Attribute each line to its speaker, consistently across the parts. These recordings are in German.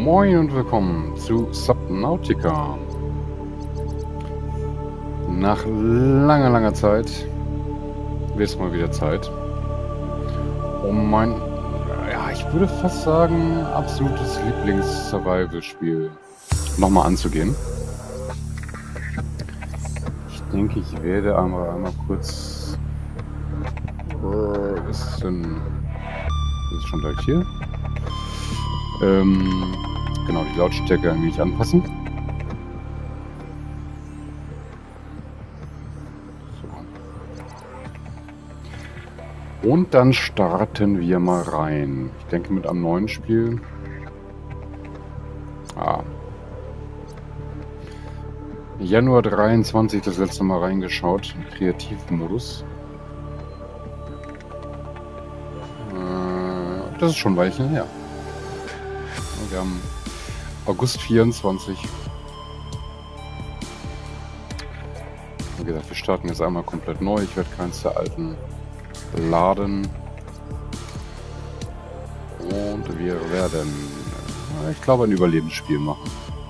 Speaker 1: Moin und willkommen zu Subnautica. Nach langer Zeit wird es mal wieder Zeit, um mein, ja, ich würde fast sagen, absolutes Lieblings-Survival-Spiel nochmal anzugehen. Ich denke, ich werde einmal kurz... ist es denn... Ist es schon gleich hier? Genau, die Lautstärke ein wenig anpassen. So. Und dann starten wir mal rein. Ich denke mit einem neuen Spiel. Januar 23 das letzte Mal reingeschaut. Kreativmodus. Das ist schon ein Weilchen her. Wir haben August 24. Wie gesagt, wir starten jetzt einmal komplett neu. Ich werde keins der alten laden. Und wir werden, ich glaube, ein Überlebensspiel machen.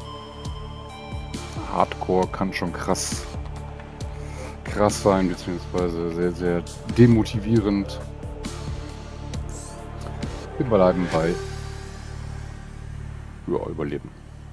Speaker 1: Hardcore kann schon krass sein, beziehungsweise sehr demotivierend. Wir bleiben bei Überleben.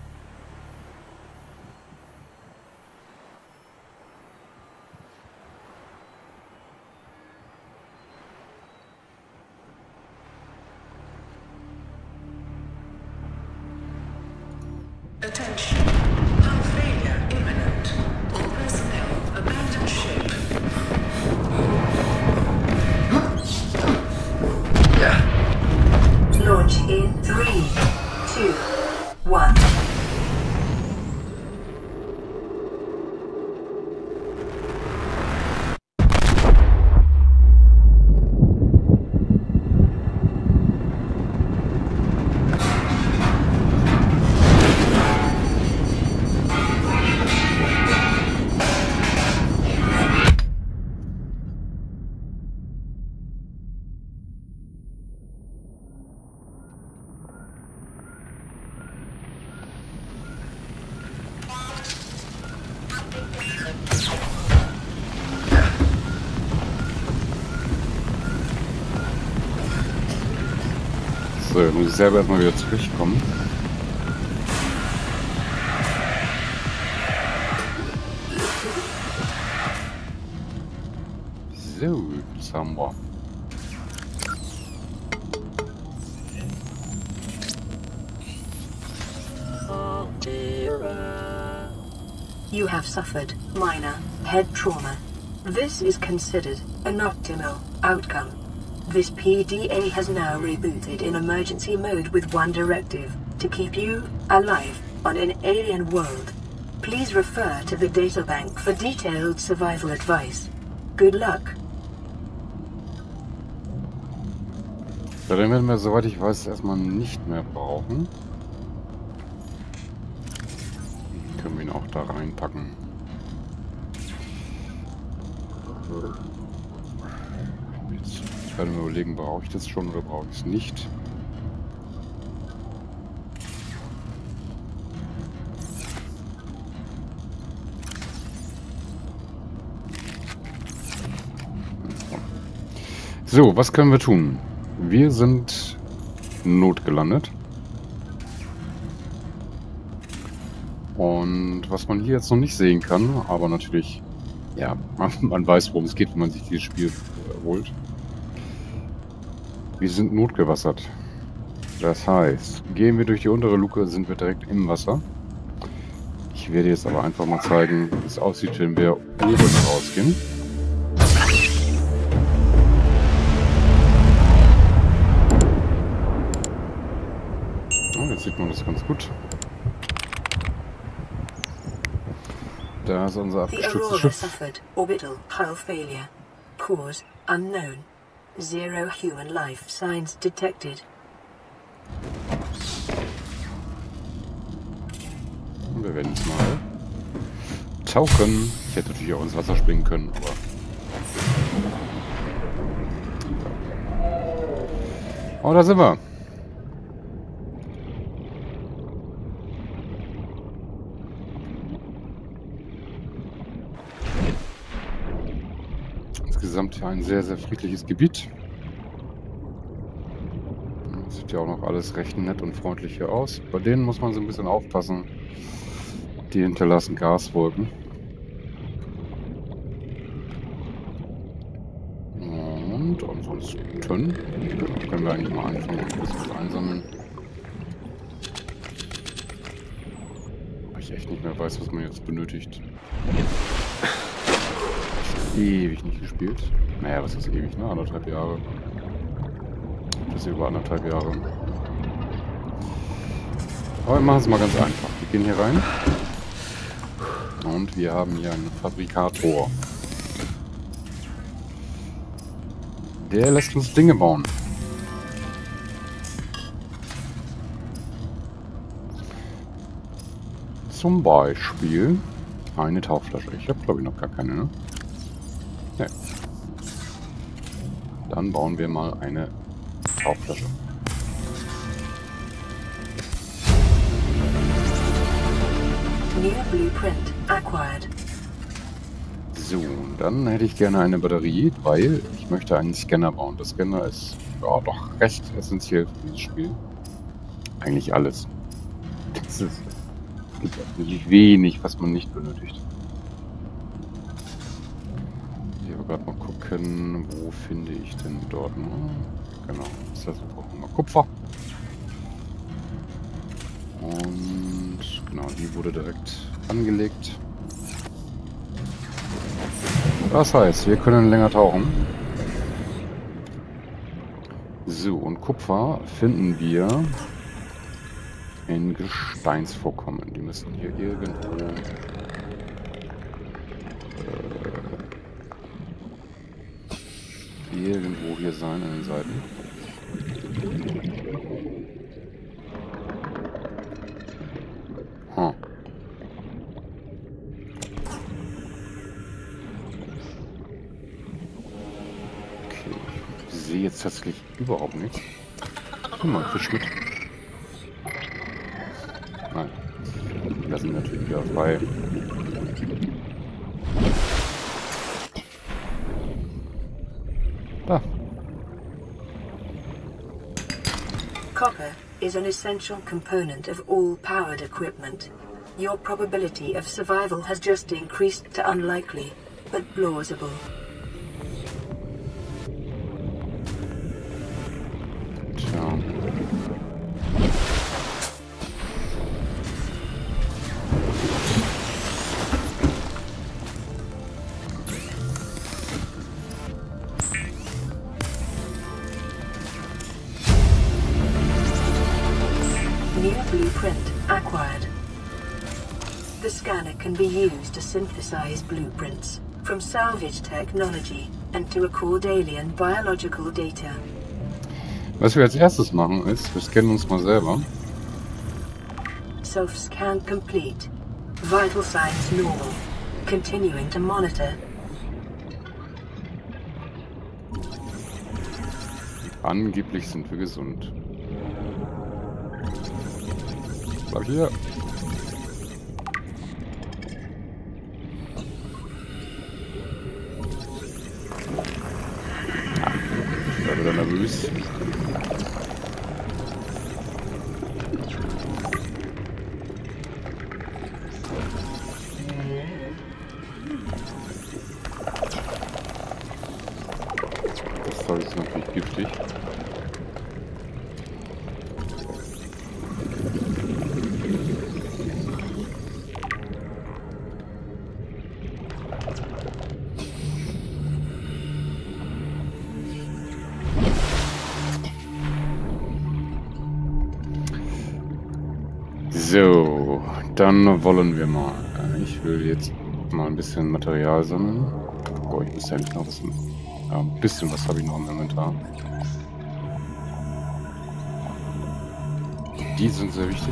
Speaker 2: Attention. Hull failure imminent. All personnel abandon ship. Launch in 3, 2, 1.
Speaker 1: So, jetzt muss ich selber erstmal wieder zurechtkommen. So, das haben wir.
Speaker 2: You have suffered minor head trauma. This is considered an optimal outcome. This PDA has now rebooted in emergency mode with one directive: to keep you alive on an alien world. Please refer to the databank for detailed survival advice. Good luck.
Speaker 1: Ja, den werden wir, soweit ich weiß, erstmal nicht mehr brauchen. Können wir ihn auch da reinpacken. Ich werde mir überlegen, brauche ich das schon oder brauche ich es nicht. So, was können wir tun? Wir sind notgelandet. Und was man hier jetzt noch nicht sehen kann, aber natürlich, ja, man weiß, worum es geht, wenn man sich dieses Spiel holt. Wir sind notgewassert. Das heißt, gehen wir durch die untere Luke, sind wir direkt im Wasser. Ich werde jetzt aber einfach mal zeigen, wie es aussieht, wenn wir oben rausgehen. Oh, jetzt sieht man das ganz gut. Da ist unser abgestürztes Schiff.
Speaker 2: Suffered orbital hull failure. Cause unknown. Zero human life signs detected.
Speaker 1: Und wir werden jetzt mal tauchen. Ich hätte natürlich auch ins Wasser springen können, aber... Oh, da sind wir. Ist ja ein sehr, sehr friedliches Gebiet. Sieht ja auch noch alles recht nett und freundlich hier aus. Bei denen muss man so ein bisschen aufpassen. Die hinterlassen Gaswolken. Und ansonsten können wir eigentlich mal anfangen, ein bisschen einsammeln. Weil ich echt nicht mehr weiß, was man jetzt benötigt. Ewig nicht gespielt. Naja, was ist ewig, ne? 1,5 Jahre. Das ist über 1,5 Jahre. Aber wir machen es mal ganz einfach. Wir gehen hier rein. Und wir haben hier einen Fabrikator. Der lässt uns Dinge bauen. Zum Beispiel eine Tauchflasche. Ich habe, glaube ich, noch gar keine, ne? Ne. Dann bauen wir mal eine Tauchflasche.
Speaker 2: New blueprint acquired.
Speaker 1: So, dann hätte ich gerne eine Batterie, weil ich möchte einen Scanner bauen. Der Scanner ist ja doch recht essentiell für dieses Spiel. Eigentlich alles. Es gibt wirklich wenig, was man nicht benötigt. Ich will gerade mal gucken, wo finde ich denn dort? Genau, das heißt, wir brauchen mal Kupfer. Und genau, die wurde direkt angelegt. Das heißt, wir können länger tauchen. So, und Kupfer finden wir in Gesteinsvorkommen. Die müssen hier irgendwo hier sein an den Seiten. Huh. Okay, ich sehe jetzt tatsächlich überhaupt nichts. Guck mal, Fisch mit. Nein, die lassen natürlich wieder frei. Da.
Speaker 2: Copper is an essential component of all powered equipment. Your probability of survival has just increased to unlikely, but plausible.
Speaker 1: Tja.
Speaker 2: New blueprint acquired. The scanner can be used to synthesize blueprints from salvage technology and to record alien biological data.
Speaker 1: Was wir als erstes machen ist, wir scannen uns mal selber.
Speaker 2: Self-scan complete. Vital signs normal. Continuing to monitor.
Speaker 1: Angeblich sind wir gesund. Bleib hier. Ich werde wieder nervös. Das Zeug ist natürlich giftig. So, dann wollen wir mal. Ich will jetzt mal ein bisschen Material sammeln. Boah, ich muss ja nicht noch wissen. Ja, ein bisschen was habe ich noch im Inventar. Die sind sehr wichtig.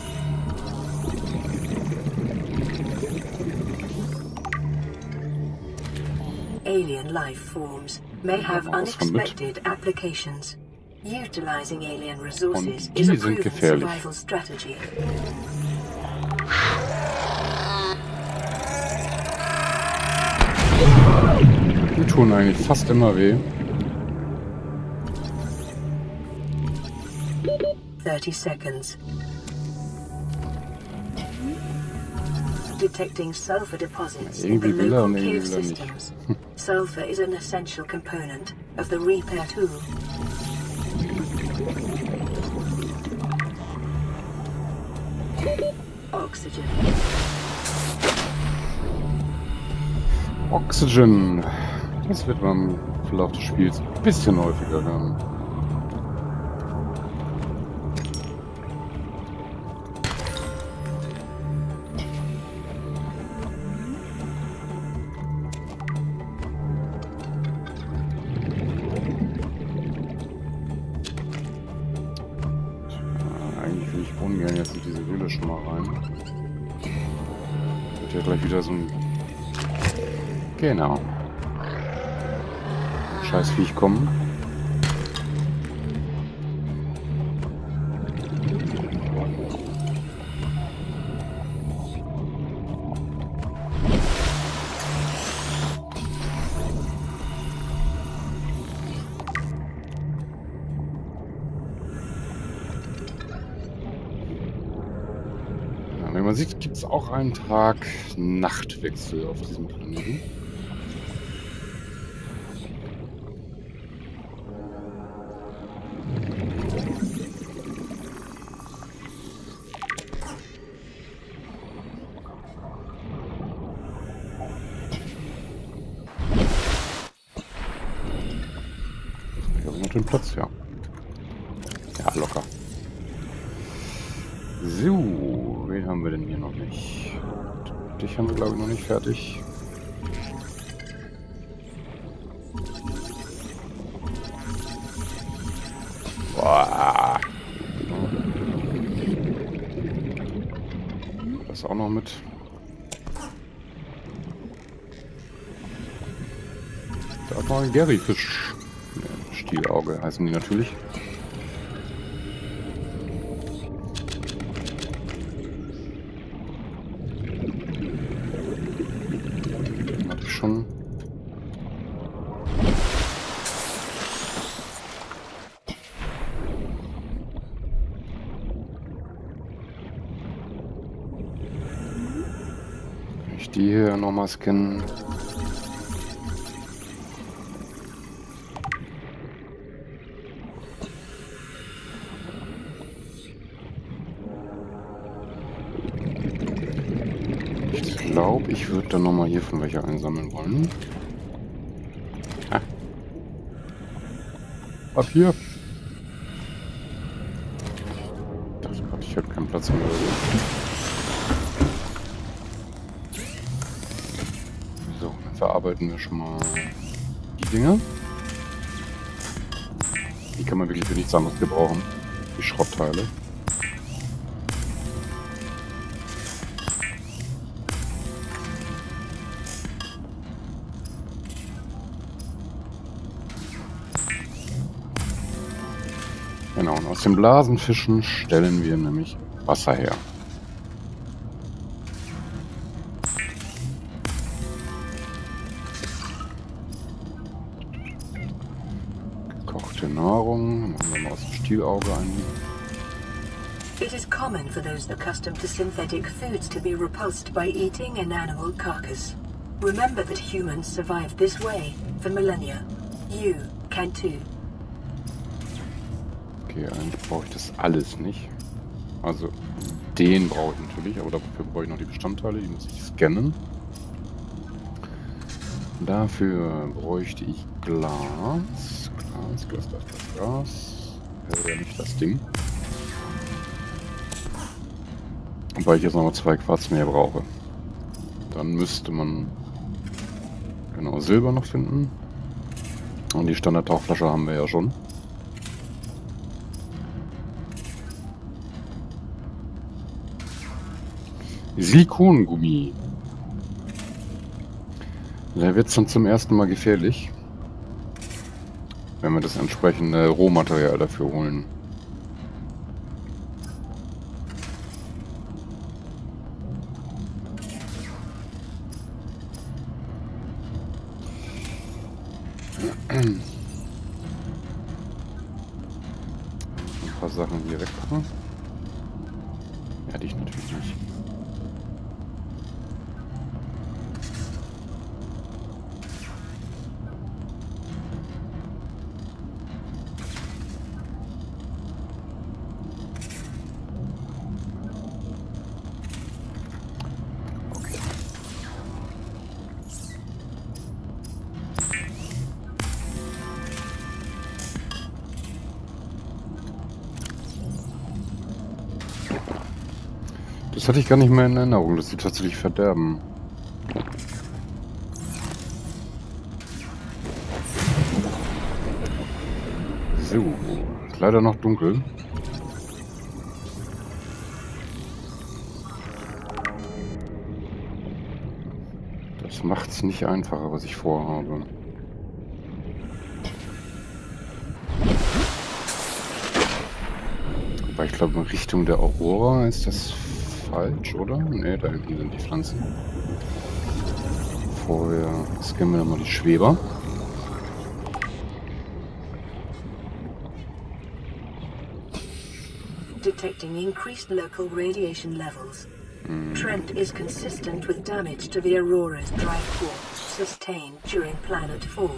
Speaker 2: Alien life forms may have unexpected applications. Utilizing alien resources is a proven survival strategy.
Speaker 1: Die tun eigentlich fast immer weh.
Speaker 2: 30 seconds. Detecting sulfur deposits in the
Speaker 1: Irgendwie will er
Speaker 2: local
Speaker 1: und
Speaker 2: cave
Speaker 1: irgendwie will er nicht.
Speaker 2: systems. Sulfur is an essential component of the repair tool. Oxygen.
Speaker 1: Oxygen. Das wird man im Verlauf des Spiels ein bisschen häufiger hören. Eigentlich will ich ungern jetzt in diese Höhle schon mal rein. Wird ja gleich wieder so ein... Genau. Scheiß Viech kommen. Ja, wie man sieht, gibt es auch einen Tag-Nacht-Wechsel auf diesem Planeten. Den Platz, ja. Ja, locker. So, wen haben wir denn hier noch nicht? Dich haben wir, glaube ich, noch nicht fertig. Boah. Das auch noch mit. Da hat noch ein Garyfisch. Stielauge heißen die natürlich. Hatte ich schon. Kann ich die hier nochmal scannen? Ich würde dann nochmal hiervon welche einsammeln wollen. Ah. Papier. Ich dachte gerade, ich hätte keinen Platz mehr. So, dann verarbeiten wir schon mal die Dinger. Die kann man wirklich für nichts anderes gebrauchen. Die Schrottteile. Genau, und aus den Blasenfischen stellen wir nämlich Wasser her. Gekochte Nahrung, machen wir mal aus dem Stielauge ein.
Speaker 2: It is common for those accustomed to synthetic foods to be repulsed by eating an animal carcass. Remember that humans survived this way for millennia. You can too.
Speaker 1: Okay, eigentlich brauche ich das alles nicht. Also, den brauche ich natürlich, aber dafür brauche ich noch die Bestandteile, die muss ich scannen. Dafür bräuchte ich Glas. Glas. Ja, nicht das Ding. Weil ich jetzt noch 2 Quarz mehr brauche. Dann müsste man genau Silber noch finden. Und die Standard-Tauchflasche haben wir ja schon. Silikongummi. Da wird es dann zum ersten Mal gefährlich, wenn wir das entsprechende Rohmaterial dafür holen. Ein paar Sachen hier wegpacken. Ja, dich natürlich nicht. Das hatte ich gar nicht mehr in Erinnerung, dass sie tatsächlich verderben. So, ist leider noch dunkel. Das macht's nicht einfacher, was ich vorhabe. Aber ich glaube, in Richtung der Aurora ist das falsch, oder? Ne, da hinten sind die Pflanzen. Vorher scannen wir mal die Schweber.
Speaker 2: Detecting increased local radiation levels. Trend is consistent with damage to the Aurora's dry core sustained during planet fall.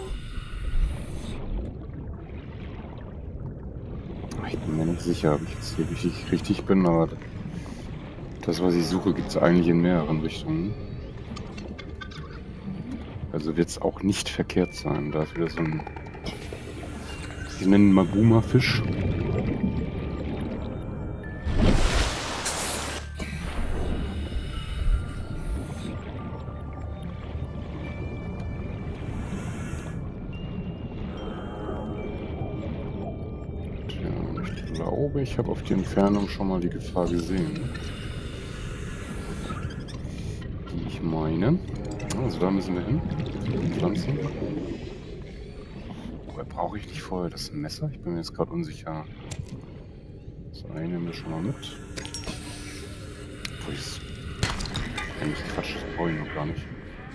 Speaker 1: Ich bin mir nicht sicher, ob ich jetzt hier richtig bin, aber das, was ich suche, gibt es eigentlich in mehreren Richtungen. Also wird es auch nicht verkehrt sein. Da ist wieder so ein... Sie nennen Maguma-Fisch. Ich glaube, ich habe auf die Entfernung schon mal die Gefahr gesehen. Die ich meine. Also da müssen wir hin. Die Pflanzen. Woher brauche ich nicht vorher das Messer? Ich bin mir jetzt gerade unsicher. Das eine nehmen wir schon mal mit. Obwohl ich eigentlich Quatsch, das brauche ich noch gar nicht.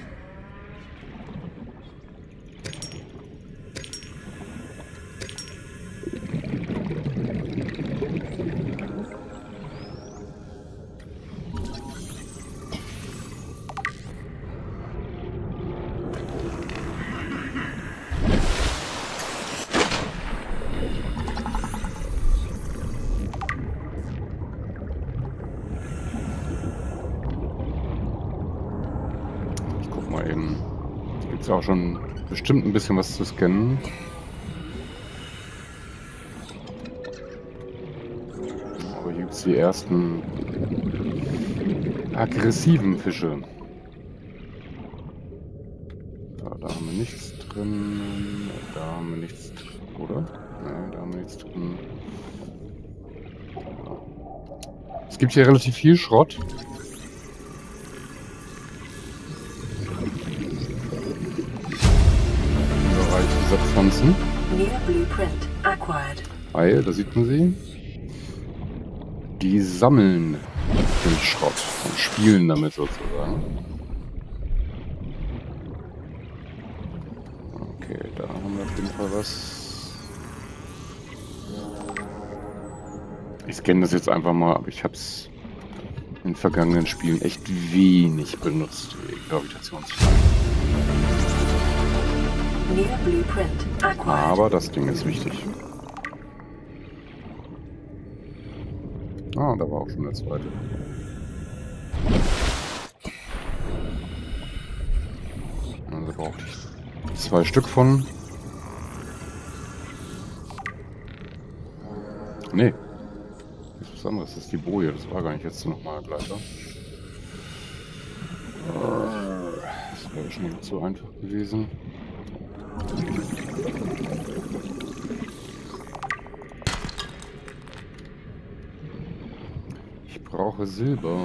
Speaker 1: Ist auch schon bestimmt ein bisschen was zu scannen. Aber hier gibt es die ersten aggressiven Fische. Da haben wir nichts drin. Da haben wir nichts drin, oder? Nein, da haben wir nichts drin. Es gibt hier relativ viel Schrott. Pflanzen. Weil, da sieht man sie. Die sammeln den Schrott und spielen damit sozusagen. Okay, da haben wir auf jeden Fall was. Ich scanne das jetzt einfach mal, aber ich habe es in vergangenen Spielen echt wenig benutzt, die Gravitationsfallen. Aber das Ding ist wichtig. Ah, da war auch schon der zweite. Also brauchte ich 2 Stück von. Nee. Das ist was anderes. Das ist die Boje. Das war gar nicht jetzt nochmal Gleiter. Das wäre schon zu einfach gewesen. Ich brauche Silber.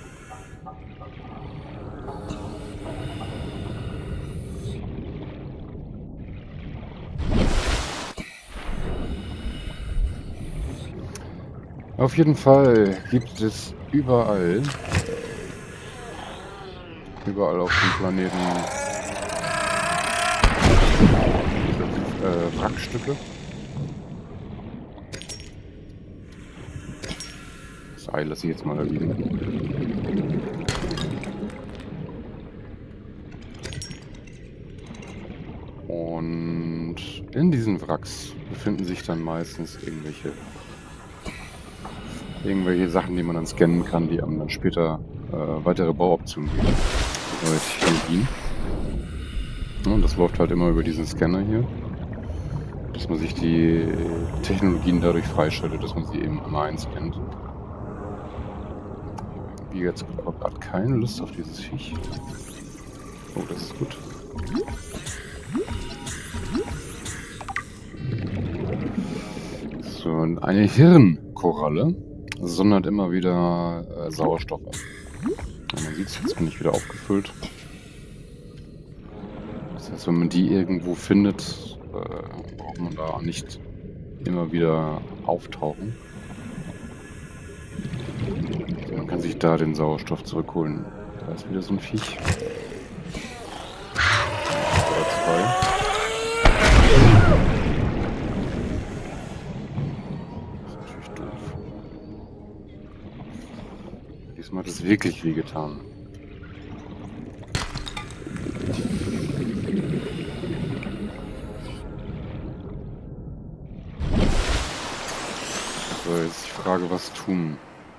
Speaker 1: Auf jeden Fall gibt es überall auf dem Planeten Wrackstücke. Das Ei lasse ich jetzt mal da liegen. Und in diesen Wracks befinden sich dann meistens irgendwelche Sachen, die man dann scannen kann, die einem dann später weitere Bauoptionen geben. Neue Technologien. Und das läuft halt immer über diesen Scanner hier, dass man sich die Technologien dadurch freischaltet, dass man sie eben einmal einscannt. Wie jetzt aber gerade keine Lust auf dieses Viech. Oh, das ist gut. So, und eine Hirnkoralle sondert immer wieder Sauerstoff ab. Und man sieht es, jetzt bin ich wieder aufgefüllt. Das heißt, wenn man die irgendwo findet, braucht man da nicht immer wieder auftauchen. Also man kann sich da den Sauerstoff zurückholen. Da ist wieder so ein Viech. Oder zwei. Das ist natürlich doof. Diesmal hat es wirklich wehgetan. So, jetzt die Frage, was tun?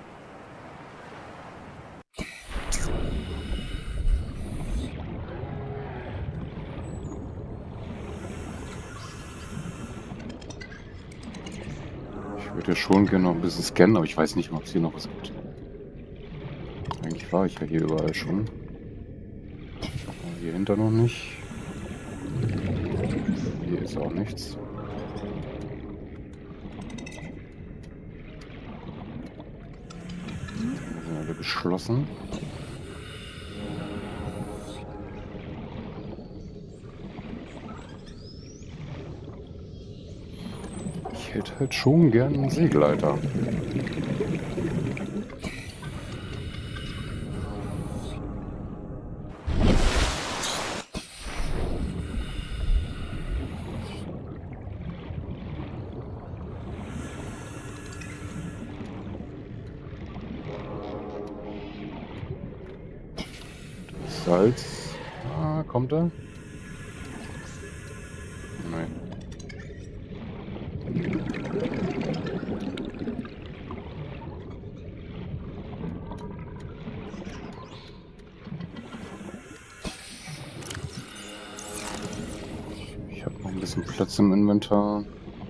Speaker 1: Ich würde ja schon gerne noch ein bisschen scannen, aber ich weiß nicht, ob es hier noch was gibt. Eigentlich war ich ja hier überall schon. Aber hier hinter noch nicht. Hier ist auch nichts. Die sind alle geschlossen. Ich hätte halt schon gern einen Seegleiter. Salz. Ah, kommt er? Nein. Ich habe noch ein bisschen Platz im Inventar.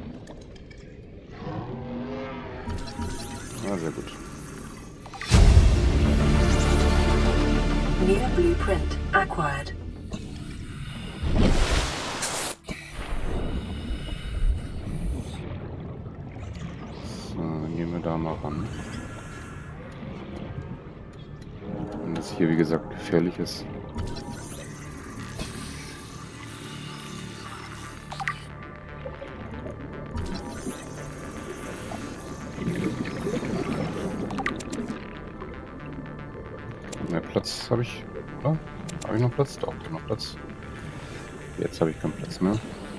Speaker 1: Ah, sehr gut.
Speaker 2: New blueprint acquired.
Speaker 1: So, dann gehen wir da mal ran. Wenn das hier, wie gesagt, gefährlich ist. Mehr Platz habe ich, oder? Habe ich noch Platz? Doch, ich habe noch Platz. Jetzt habe ich keinen Platz mehr.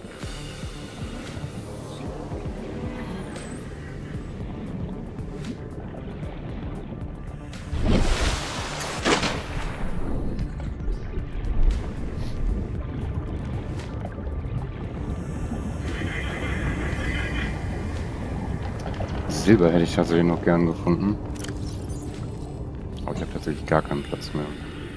Speaker 1: Silber hätte ich tatsächlich noch gern gefunden. Aber ich habe tatsächlich gar keinen Platz mehr.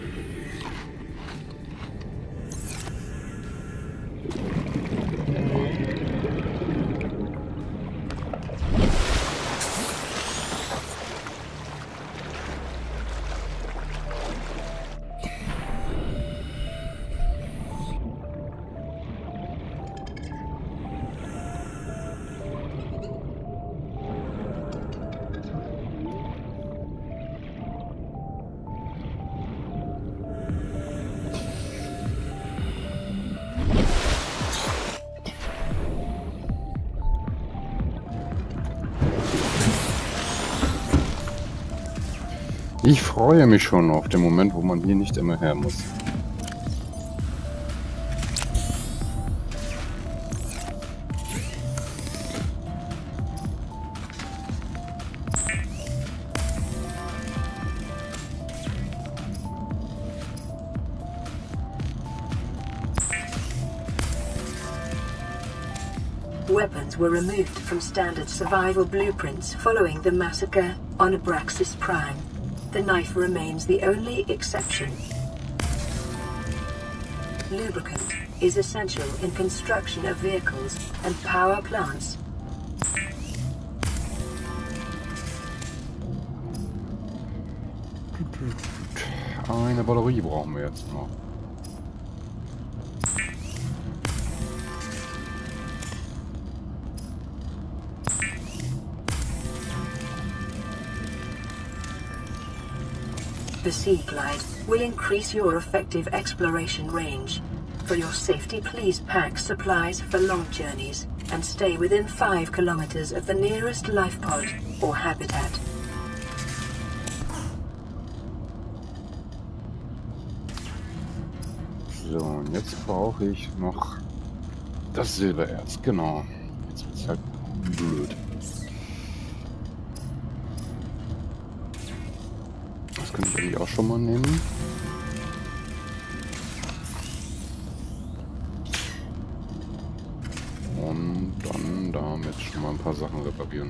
Speaker 1: Ich freue mich schon auf den Moment, wo man hier nicht immer her muss.
Speaker 2: weapons were removed from standard survival blueprints following the massacre on Abraxas Prime. The knife remains the only exception. Lubricant is essential in construction of vehicles and power plants.
Speaker 1: Eine Batterie brauchen wir jetzt noch.
Speaker 2: The Sea Glide will increase your effective exploration range. For your safety, please pack supplies for long journeys and stay within 5 kilometers of the nearest life pod or habitat.
Speaker 1: So, und jetzt brauche ich noch das Silbererz, genau. Jetzt wird es halt blöd. Das könnte ich eigentlich auch schon mal nehmen. Und dann damit schon mal ein paar Sachen reparieren.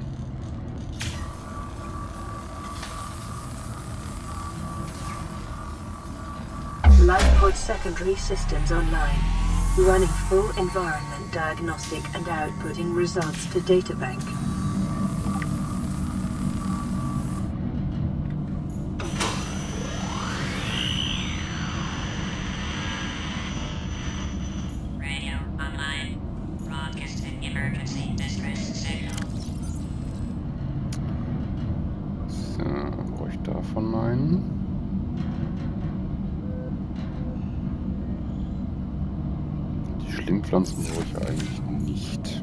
Speaker 2: LifePod secondary systems online. Running full environment diagnostic and outputting results to databank.
Speaker 3: Radio online. Broadcasting emergency distress signal.
Speaker 1: So, brauche ich davon einen. Schlingpflanzen brauche ich eigentlich nicht.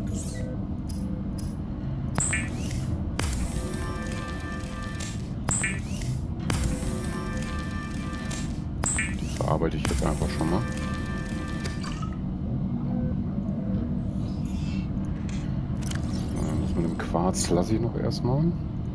Speaker 1: Die verarbeite ich jetzt einfach schon mal. Das mit dem Quarz lasse ich noch erstmal.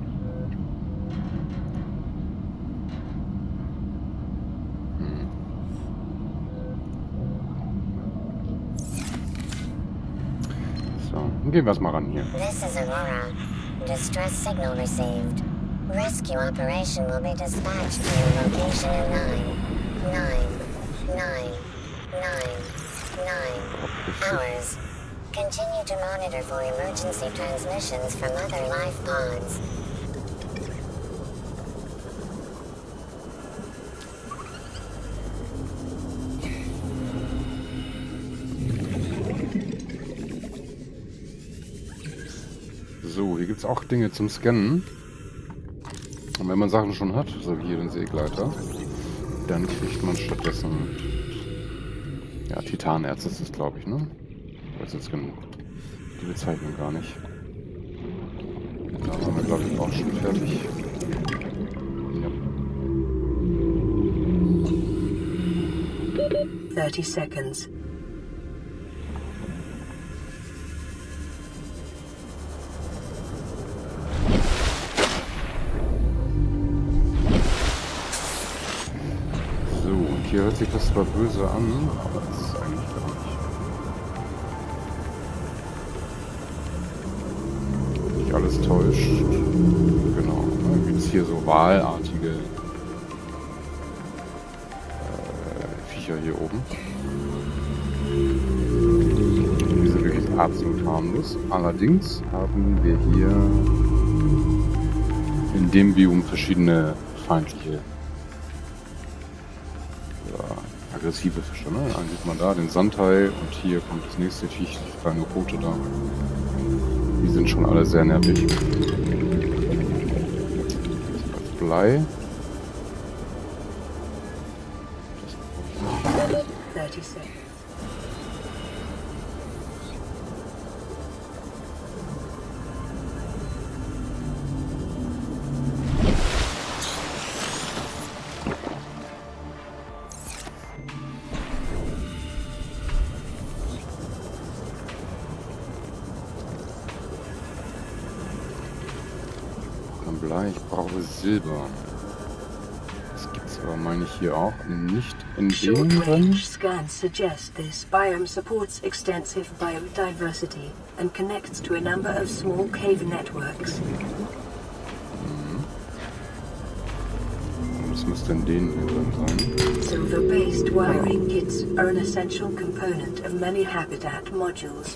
Speaker 1: Gehen wir es mal ran hier.
Speaker 4: This is Aurora. Distress signal received. Rescue operation will be dispatched to your location in 9 hours. Continue to monitor for emergency transmissions from other life pods.
Speaker 1: So, hier gibt es auch Dinge zum Scannen. Und wenn man Sachen schon hat, so wie hier den Seegleiter, dann kriegt man stattdessen ja, Titanerz ist es, glaube ich, ne? Das ist jetzt die Bezeichnung gar nicht. Da waren wir, glaube ich, auch schon fertig. Ja.
Speaker 2: 30 seconds.
Speaker 1: Hier hört sich das zwar böse an, aber das ist eigentlich gar nicht. Nicht alles täuscht. Genau. Dann gibt es hier so walartige Viecher hier oben. Die sind wirklich absolut harmlos. Allerdings haben wir hier in dem Biom verschiedene feindliche aggressive Fische, ne? Dann sieht man da den Sandhai und hier kommt das nächste Viech, die kleine rote da. Die sind schon alle sehr nervig. Das Blei. Das brauche ich nicht.
Speaker 2: 30 seconds.
Speaker 1: Blei, ich brauche Silber. Das gibt es aber, meine ich, hier auch nicht in den drin.
Speaker 2: Short-range scans suggest this biome supports extensive biodiversity and connects to a number of small cave networks.
Speaker 1: Was müsste in denen hier drin sein?
Speaker 2: Silver-based wiring kits are an essential component of many habitat modules.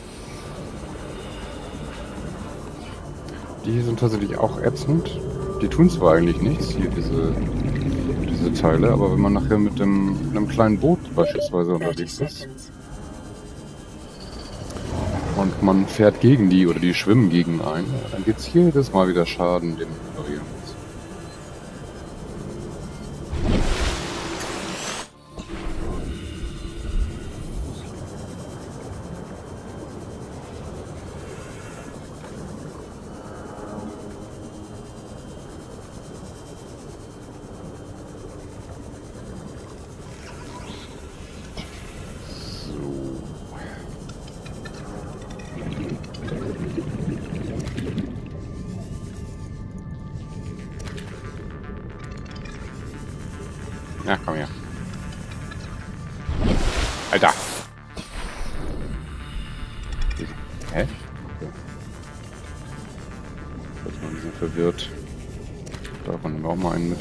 Speaker 1: Die hier sind tatsächlich auch ätzend. Die tun zwar eigentlich nichts, hier diese Teile, aber wenn man nachher mit einem kleinen Boot beispielsweise
Speaker 2: 30
Speaker 1: unterwegs ist
Speaker 2: seconds.
Speaker 1: und man fährt gegen die oder die schwimmen gegen einen, dann gibt es jedes Mal wieder Schaden, den man reparieren muss. Ja, komm her. Alter! Hä? Okay. Ich bin ein bisschen verwirrt. Davon nehmen wir auch mal einen mit.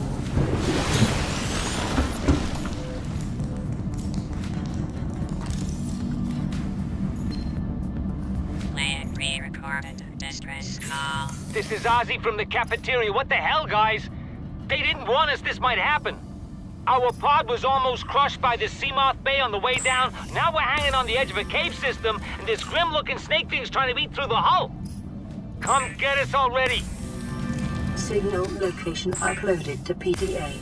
Speaker 3: Player pre-recorded distress call.
Speaker 5: This is Ozzy from the cafeteria. What the hell, guys? They didn't warn us this might happen. Our pod was almost crushed by the Seamoth Bay on the way down. Now we're hanging on the edge of a cave system, and this grim-looking snake thing's trying to eat through the hull. Come get us already.
Speaker 2: Signal location uploaded to PDA.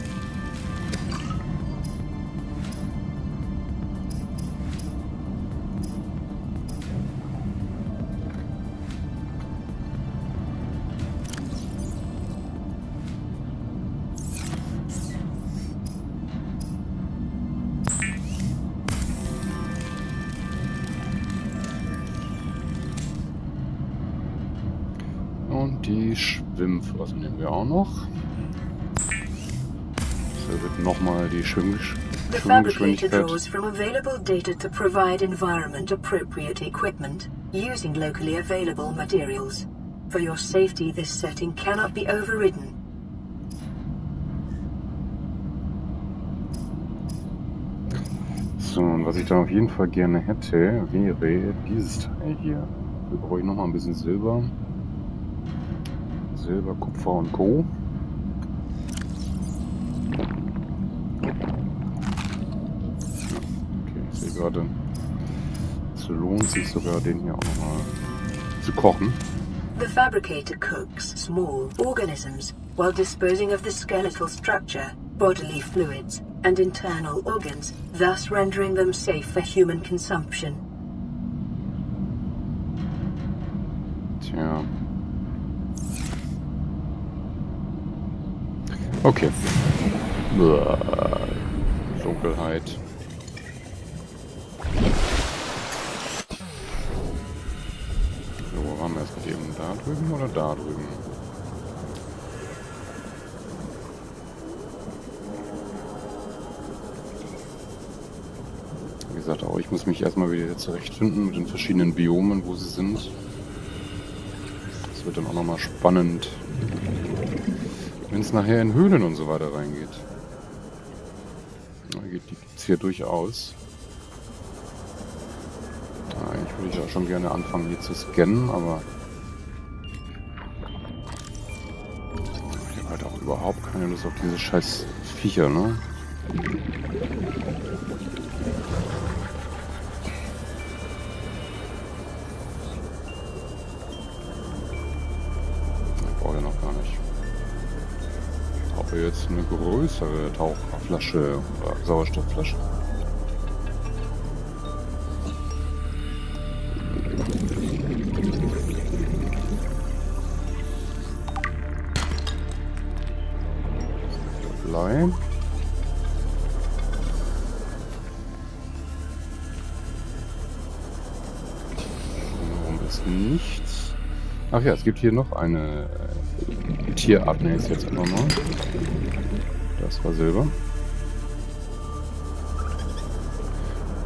Speaker 1: Und die Schwimmflossen nehmen wir auch noch. So wird nochmal die
Speaker 2: The fabricator
Speaker 1: Schwimmgeschwindigkeit.
Speaker 2: draws from available data to provide environment-appropriate equipment, using locally available materials. For your safety, this setting cannot be overridden.
Speaker 1: So, und was ich dann auf jeden Fall gerne hätte, wäre dieses Teil hier. Wir brauchen nochmal ein bisschen Silber. Silber, Kupfer und Co. Okay, ich sehe gerade, es lohnt sich sogar, den hier auch nochmal zu kochen.
Speaker 2: The fabricator cooks small organisms while disposing of the skeletal structure, bodily fluids, and internal organs, thus rendering them safe for human consumption.
Speaker 1: Tja. Okay. Uah, Dunkelheit. So, wo waren wir jetzt gerade eben? Da drüben oder da drüben? Wie gesagt, auch ich muss mich erstmal wieder zurechtfinden mit den verschiedenen Biomen, wo sie sind. Das wird dann auch nochmal spannend, wenn es nachher in Höhlen und so weiter reingeht. Die gibt es hier durchaus. Eigentlich würde ich auch schon gerne anfangen hier zu scannen, aber ich habe halt auch überhaupt keine Lust auf diese scheiß Viecher, ne? Ich brauche ja noch gar nicht. Ich brauche jetzt eine größere Tauchflasche oder Sauerstoffflasche. Blei. Warum ist nichts? Ach ja, es gibt hier noch eine Tierart, nenne ich es jetzt einfach mal. Das war Silber.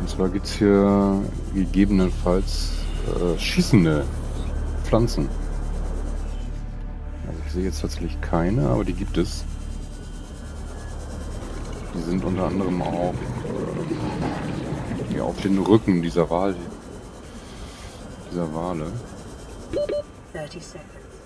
Speaker 1: Und zwar gibt es hier gegebenenfalls schießende Pflanzen. Also ich sehe jetzt tatsächlich keine, aber die gibt es. Die sind unter anderem auch hier auf den Rücken dieser Wale.
Speaker 2: 30 seconds.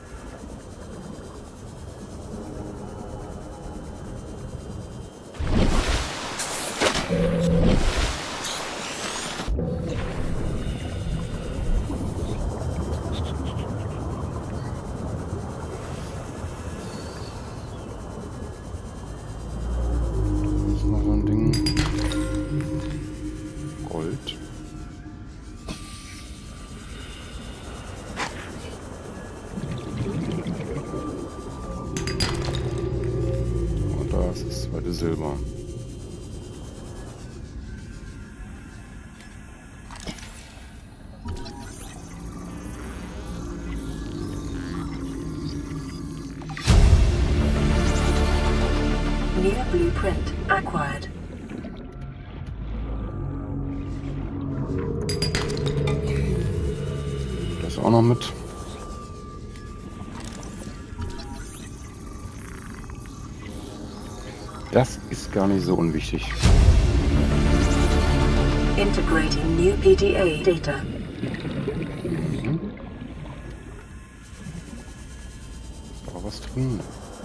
Speaker 1: Das ist noch so ein Ding. Gold. Und da ist das zweite Silber.
Speaker 2: New blueprint acquired.
Speaker 1: Das auch noch mit. Das ist gar nicht so unwichtig.
Speaker 2: Integrating new PDA data.
Speaker 1: Ist da was drin?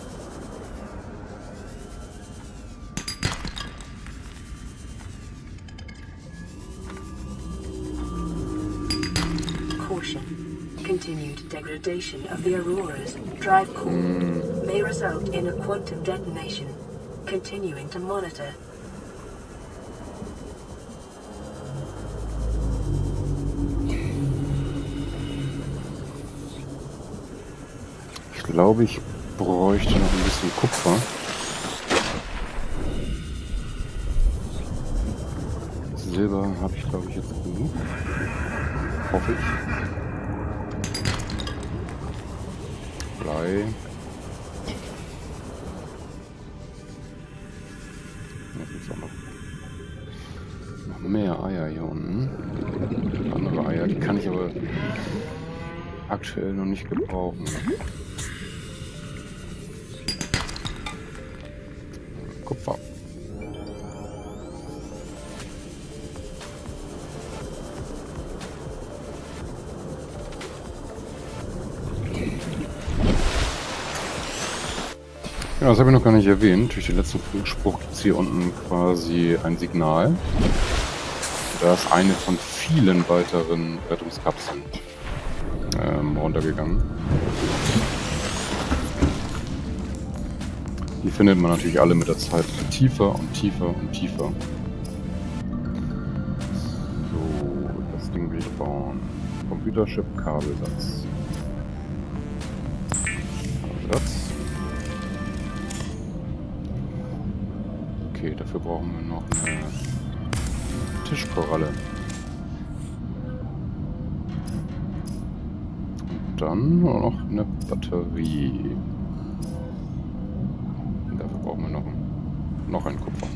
Speaker 2: Caution. Continued degradation of the Aurora's drive core may result in a quantum detonation. Continuing to monitor.
Speaker 1: Ich glaube, ich bräuchte noch ein bisschen Kupfer. Silber habe ich, glaube ich, jetzt genug. Hoffe ich. Blei. Jetzt gibt es auch noch mehr Eier hier unten. Andere Eier, die kann ich aber aktuell noch nicht gebrauchen. Kupfer. Ja, das habe ich noch gar nicht erwähnt. Durch den letzten Funkspruch gibt es hier unten quasi ein Signal. Da ist eine von vielen weiteren Rettungskapseln runtergegangen. Die findet man natürlich alle mit der Zeit tiefer und tiefer und tiefer. So, das Ding will ich bauen. Computerchip, Kabelsatz. Kabelsatz. Okay, dafür brauchen wir noch eine Tischkoralle. Und dann noch eine Batterie. Und dafür brauchen wir noch ein Kupfer.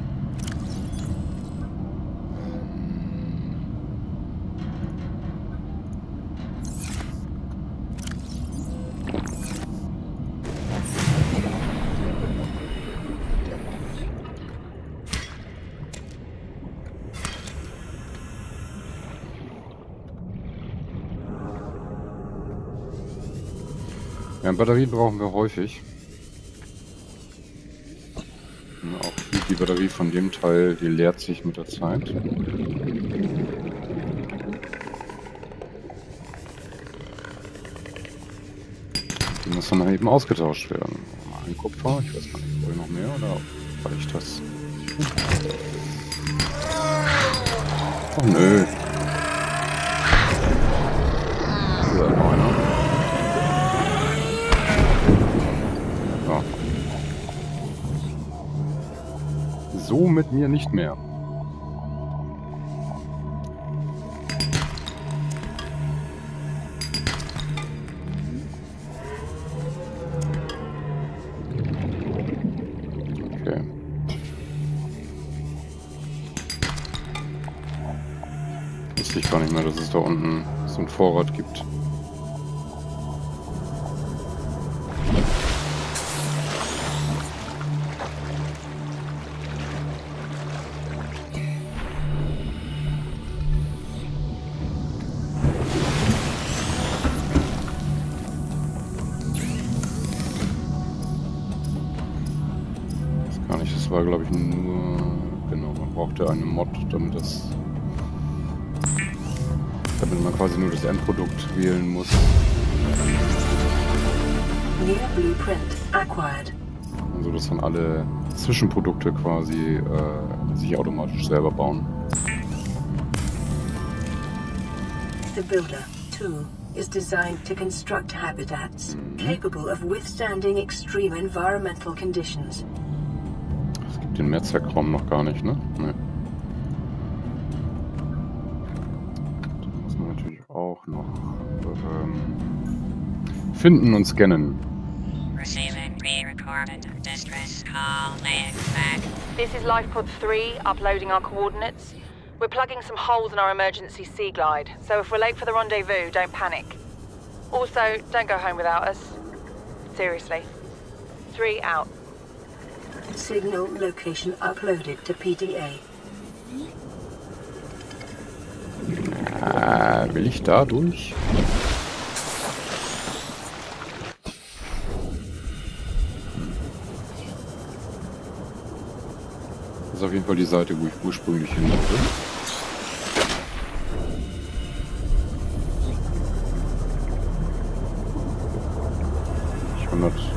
Speaker 1: Ja, Batterien brauchen wir häufig. Ja, auch die Batterie von dem Teil, die leert sich mit der Zeit. Die muss dann eben ausgetauscht werden. Ein Kupfer, ich weiß gar nicht, wohl noch mehr oder reicht das? Oh nö. Hier noch einer. Ja. So mit mir nicht mehr. Okay. dass es da unten so einen Vorrat gibt. Das war, glaube ich, nur... Genau, man brauchte eine Mod, damit man quasi nur das Endprodukt wählen muss.
Speaker 2: New blueprint acquired.
Speaker 1: Also dass dann alle Zwischenprodukte quasi sich automatisch selber bauen.
Speaker 2: The Builder 2 is designed to construct habitats capable of withstanding extreme environmental conditions.
Speaker 1: Es gibt den Mehrzweckraum noch gar nicht, ne? Ne. Den muss man natürlich auch noch finden und scannen.
Speaker 3: Receiving pre-recorded distress call. Laying back.
Speaker 6: This is LifePod 3, uploading our coordinates. We're plugging some holes in our emergency sea glide, so if we're late for the rendezvous, don't panic. Also, don't go home without us. Seriously. 3 out.
Speaker 2: Signal location uploaded to PDA.
Speaker 1: Will ich da durch? Das ist auf jeden Fall die Seite, wo ich ursprünglich hin wollte. Ich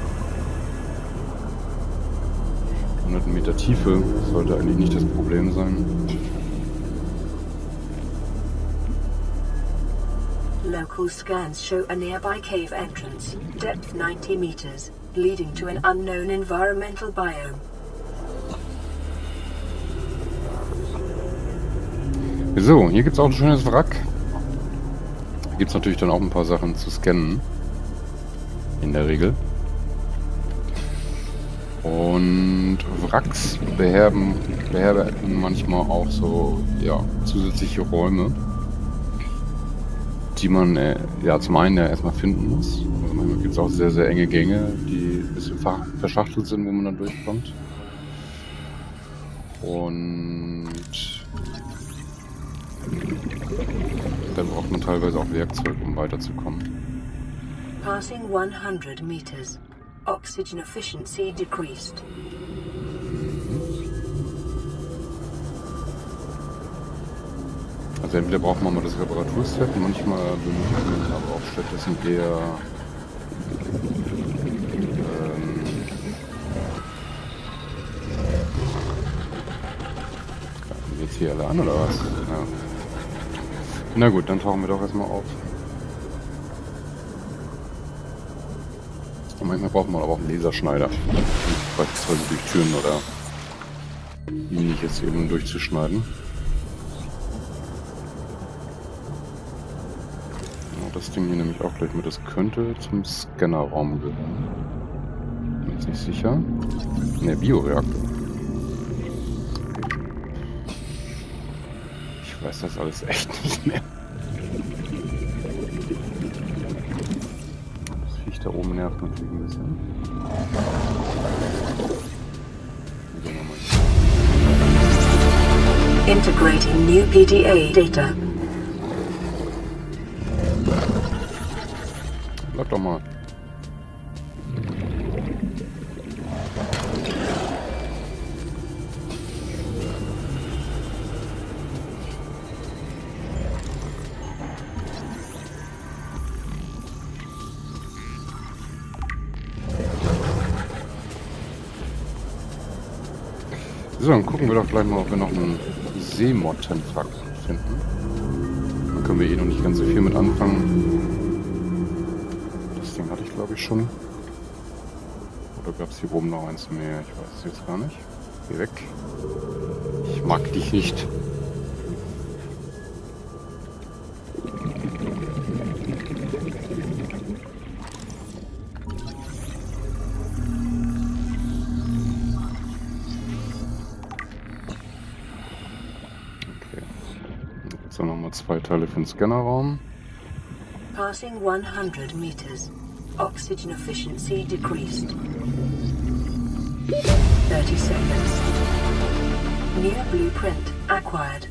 Speaker 1: 100 Meter Tiefe sollte eigentlich nicht das Problem sein.
Speaker 2: Local scans show a nearby cave entrance, depth 90 meters, leading to an unknown environmental biome.
Speaker 1: So, hier gibt es auch ein schönes Wrack. Hier gibt es natürlich dann auch ein paar Sachen zu scannen. In der Regel. Und Wracks beherbergen manchmal auch so, ja, zusätzliche Räume, die man ja zum einen ja erstmal finden muss. Also manchmal gibt es auch sehr, sehr enge Gänge, die ein bisschen verschachtelt sind, wo man dann durchkommt. Und dann braucht man teilweise auch Werkzeug, um weiterzukommen.
Speaker 2: Passing 100 meters. Oxygen efficiency decreased.
Speaker 1: Also entweder braucht man mal das Reparaturset, manchmal benötigt man aber auch stattdessen eher jetzt hier alle an oder was? Ja. Na gut, dann tauchen wir doch erstmal auf. Und manchmal braucht man aber auch einen Laserschneider, beispielsweise durch Türen oder ähnliches eben durchzuschneiden. Ja, das Ding hier nehme ich auch gleich mit. Das könnte zum Scannerraum gehören. Bin jetzt nicht sicher. Ne, Bioreaktor. Ich weiß das alles echt nicht mehr. Da oben nervt natürlich ein bisschen.
Speaker 2: Integrating new PDA data.
Speaker 1: Bleib doch mal. So, dann gucken wir doch gleich mal, ob wir noch einen Seemottenwrack finden. Da können wir eh noch nicht ganz so viel mit anfangen. Das Ding hatte ich, glaube ich, schon. Oder gab es hier oben noch eins mehr? Ich weiß es jetzt gar nicht. Geh weg. Ich mag dich nicht. So, nochmal 2 Teile für den Scannerraum.
Speaker 2: Passing 100 meters. Oxygen efficiency decreased. 30 seconds. New blueprint acquired.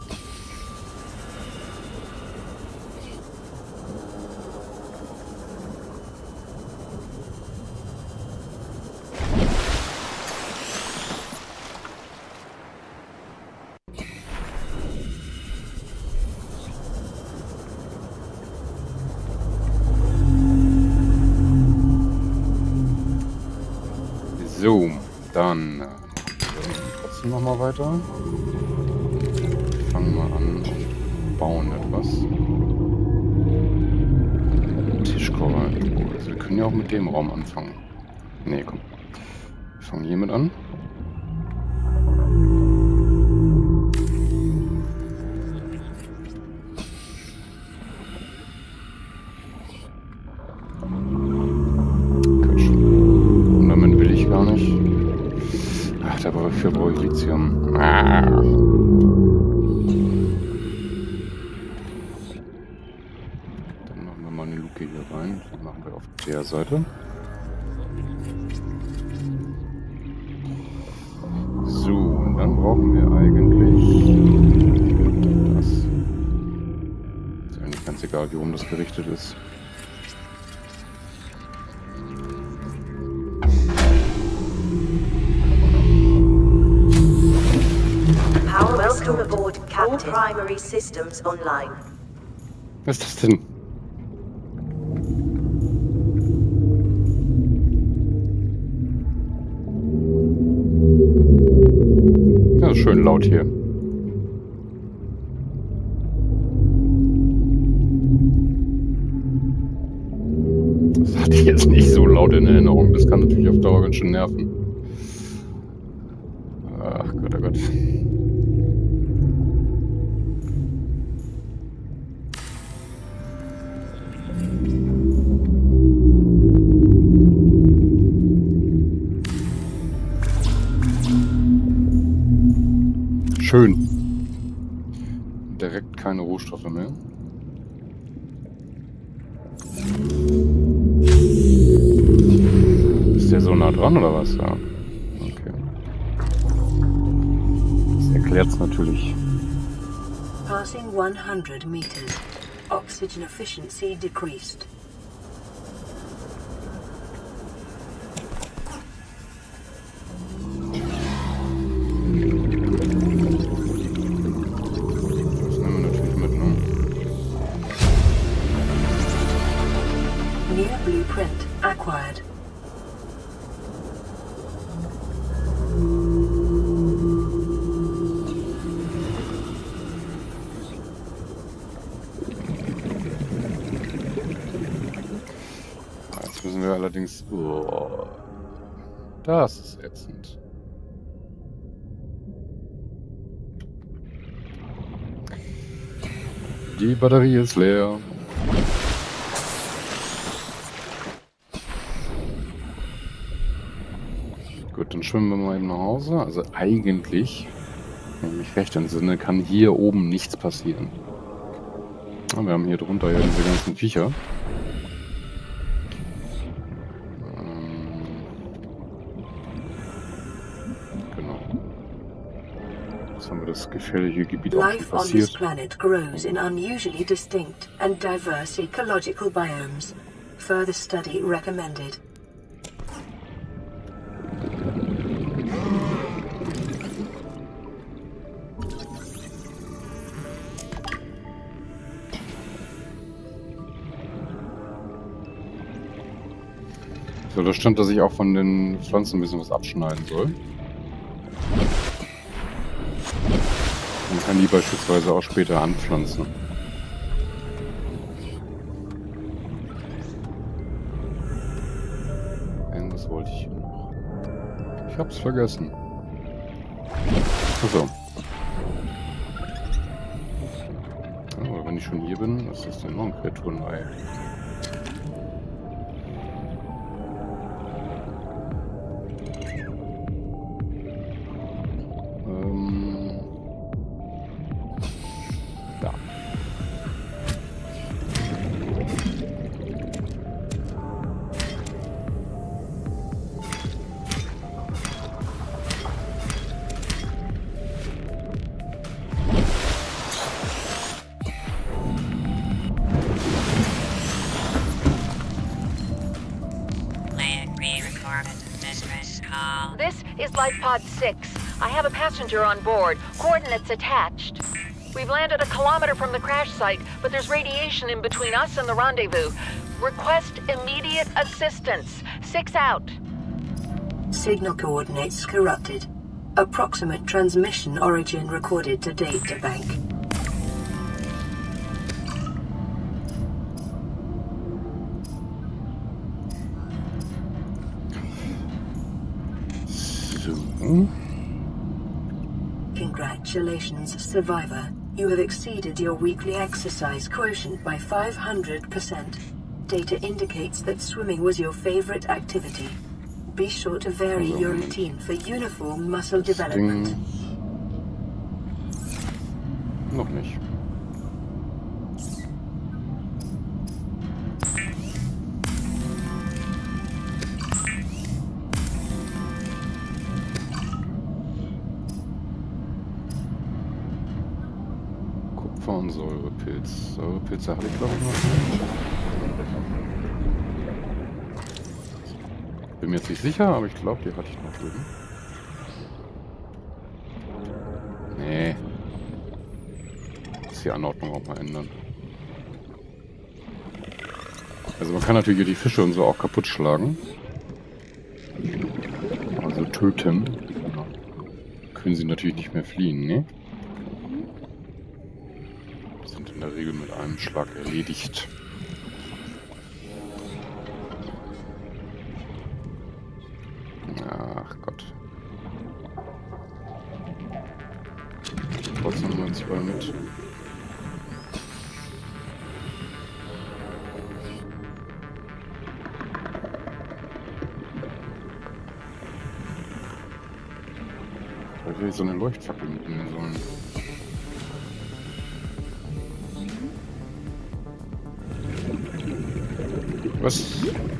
Speaker 1: So, dann trotzdem noch mal weiter. Fangen wir an und bauen etwas. Tischkoffer. Also wir können ja auch mit dem Raum anfangen. Nee, komm. Wir fangen hiermit an. Dafür brauche ich Lithium. Dann machen wir mal eine Luke hier rein. Die machen wir auf der Seite. So, und dann brauchen wir eigentlich das. Ist eigentlich ganz egal, wie rum das gerichtet ist.
Speaker 7: Welcome aboard, Captain. All primary systems online.
Speaker 1: Was ist das denn? Ja, ist schön laut hier. Das hatte ich jetzt nicht so laut in Erinnerung. Das kann natürlich auf Dauer ganz schön nerven. Ach Gott, oh Gott. Schön. Direkt keine Rohstoffe mehr. Ist der so nah dran oder was? Ja. Okay. Das erklärt's natürlich.
Speaker 2: Passing 100 meters. Oxygen efficiency decreased. New blueprint acquired.
Speaker 1: Jetzt müssen wir allerdings... Oh, das ist ätzend. Die Batterie ist leer. Gut, dann schwimmen wir mal eben nach Hause. Also eigentlich, wenn ich mich recht entsinne, kann hier oben nichts passieren. Wir haben hier drunter ja diese ganzen Viecher. Genau. Jetzt haben wir das gefährliche Gebiet auch schon
Speaker 2: Life on this
Speaker 1: passiert.
Speaker 2: planet grows in unusually distinct and diverse ecological biomes. Further study recommended.
Speaker 1: So, da stand, dass ich auch von den Pflanzen ein bisschen was abschneiden soll. Man kann die beispielsweise auch später anpflanzen. Irgendwas wollte ich hier noch. Ich hab's vergessen. Achso. Oh, wenn ich schon hier bin, was ist denn noch ein Kreaturenei? Da.
Speaker 6: Glide Pod 6. I have a passenger on board. Coordinates attached. We've landed a kilometer from the crash site, but there's radiation in between us and the rendezvous. Request immediate assistance. 6 out.
Speaker 2: Signal coordinates corrupted. Approximate transmission origin recorded to data bank.
Speaker 1: So.
Speaker 2: Congratulations, survivor. You have exceeded your weekly exercise quotient by 500%. Data indicates that swimming was your favorite activity. Be sure to vary your routine for uniform muscle development.
Speaker 1: Noch nicht. Kupfer und Säurepilz. Säurepilze hatte ich glaube ich noch nicht. Bin mir jetzt nicht sicher, aber ich glaube, die hatte ich noch drüben. Nee. Muss die Anordnung auch mal ändern. Also man kann natürlich die Fische und so auch kaputt schlagen. Also töten. Genau. Können sie natürlich nicht mehr fliehen, ne? Die sind in der Regel mit einem Schlag erledigt. Ach Gott. Trotzdem nur 2 mit. Da hätte ich so eine Leuchtfackel mitnehmen sollen. Was?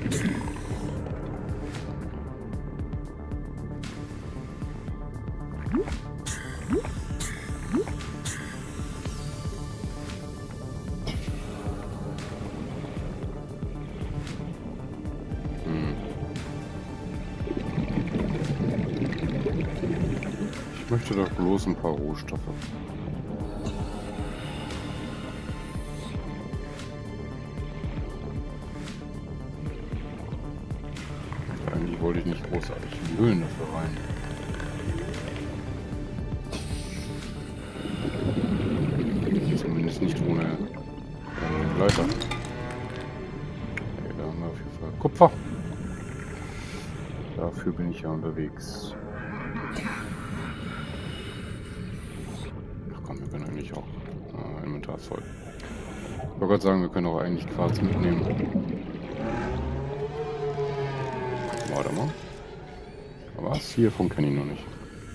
Speaker 1: Ich möchte doch bloß ein paar Rohstoffe. Eigentlich wollte ich nicht großartig in die Höhlen dafür rein. Zumindest nicht ohne Leiter. Okay, da haben wir auf jeden Fall Kupfer. Dafür bin ich ja unterwegs. Ach komm, wir können eigentlich auch Inventar voll. Ich wollte gerade sagen, wir können auch eigentlich Quarz mitnehmen. Warte mal. Aber was? Hiervon kenne ich noch nicht.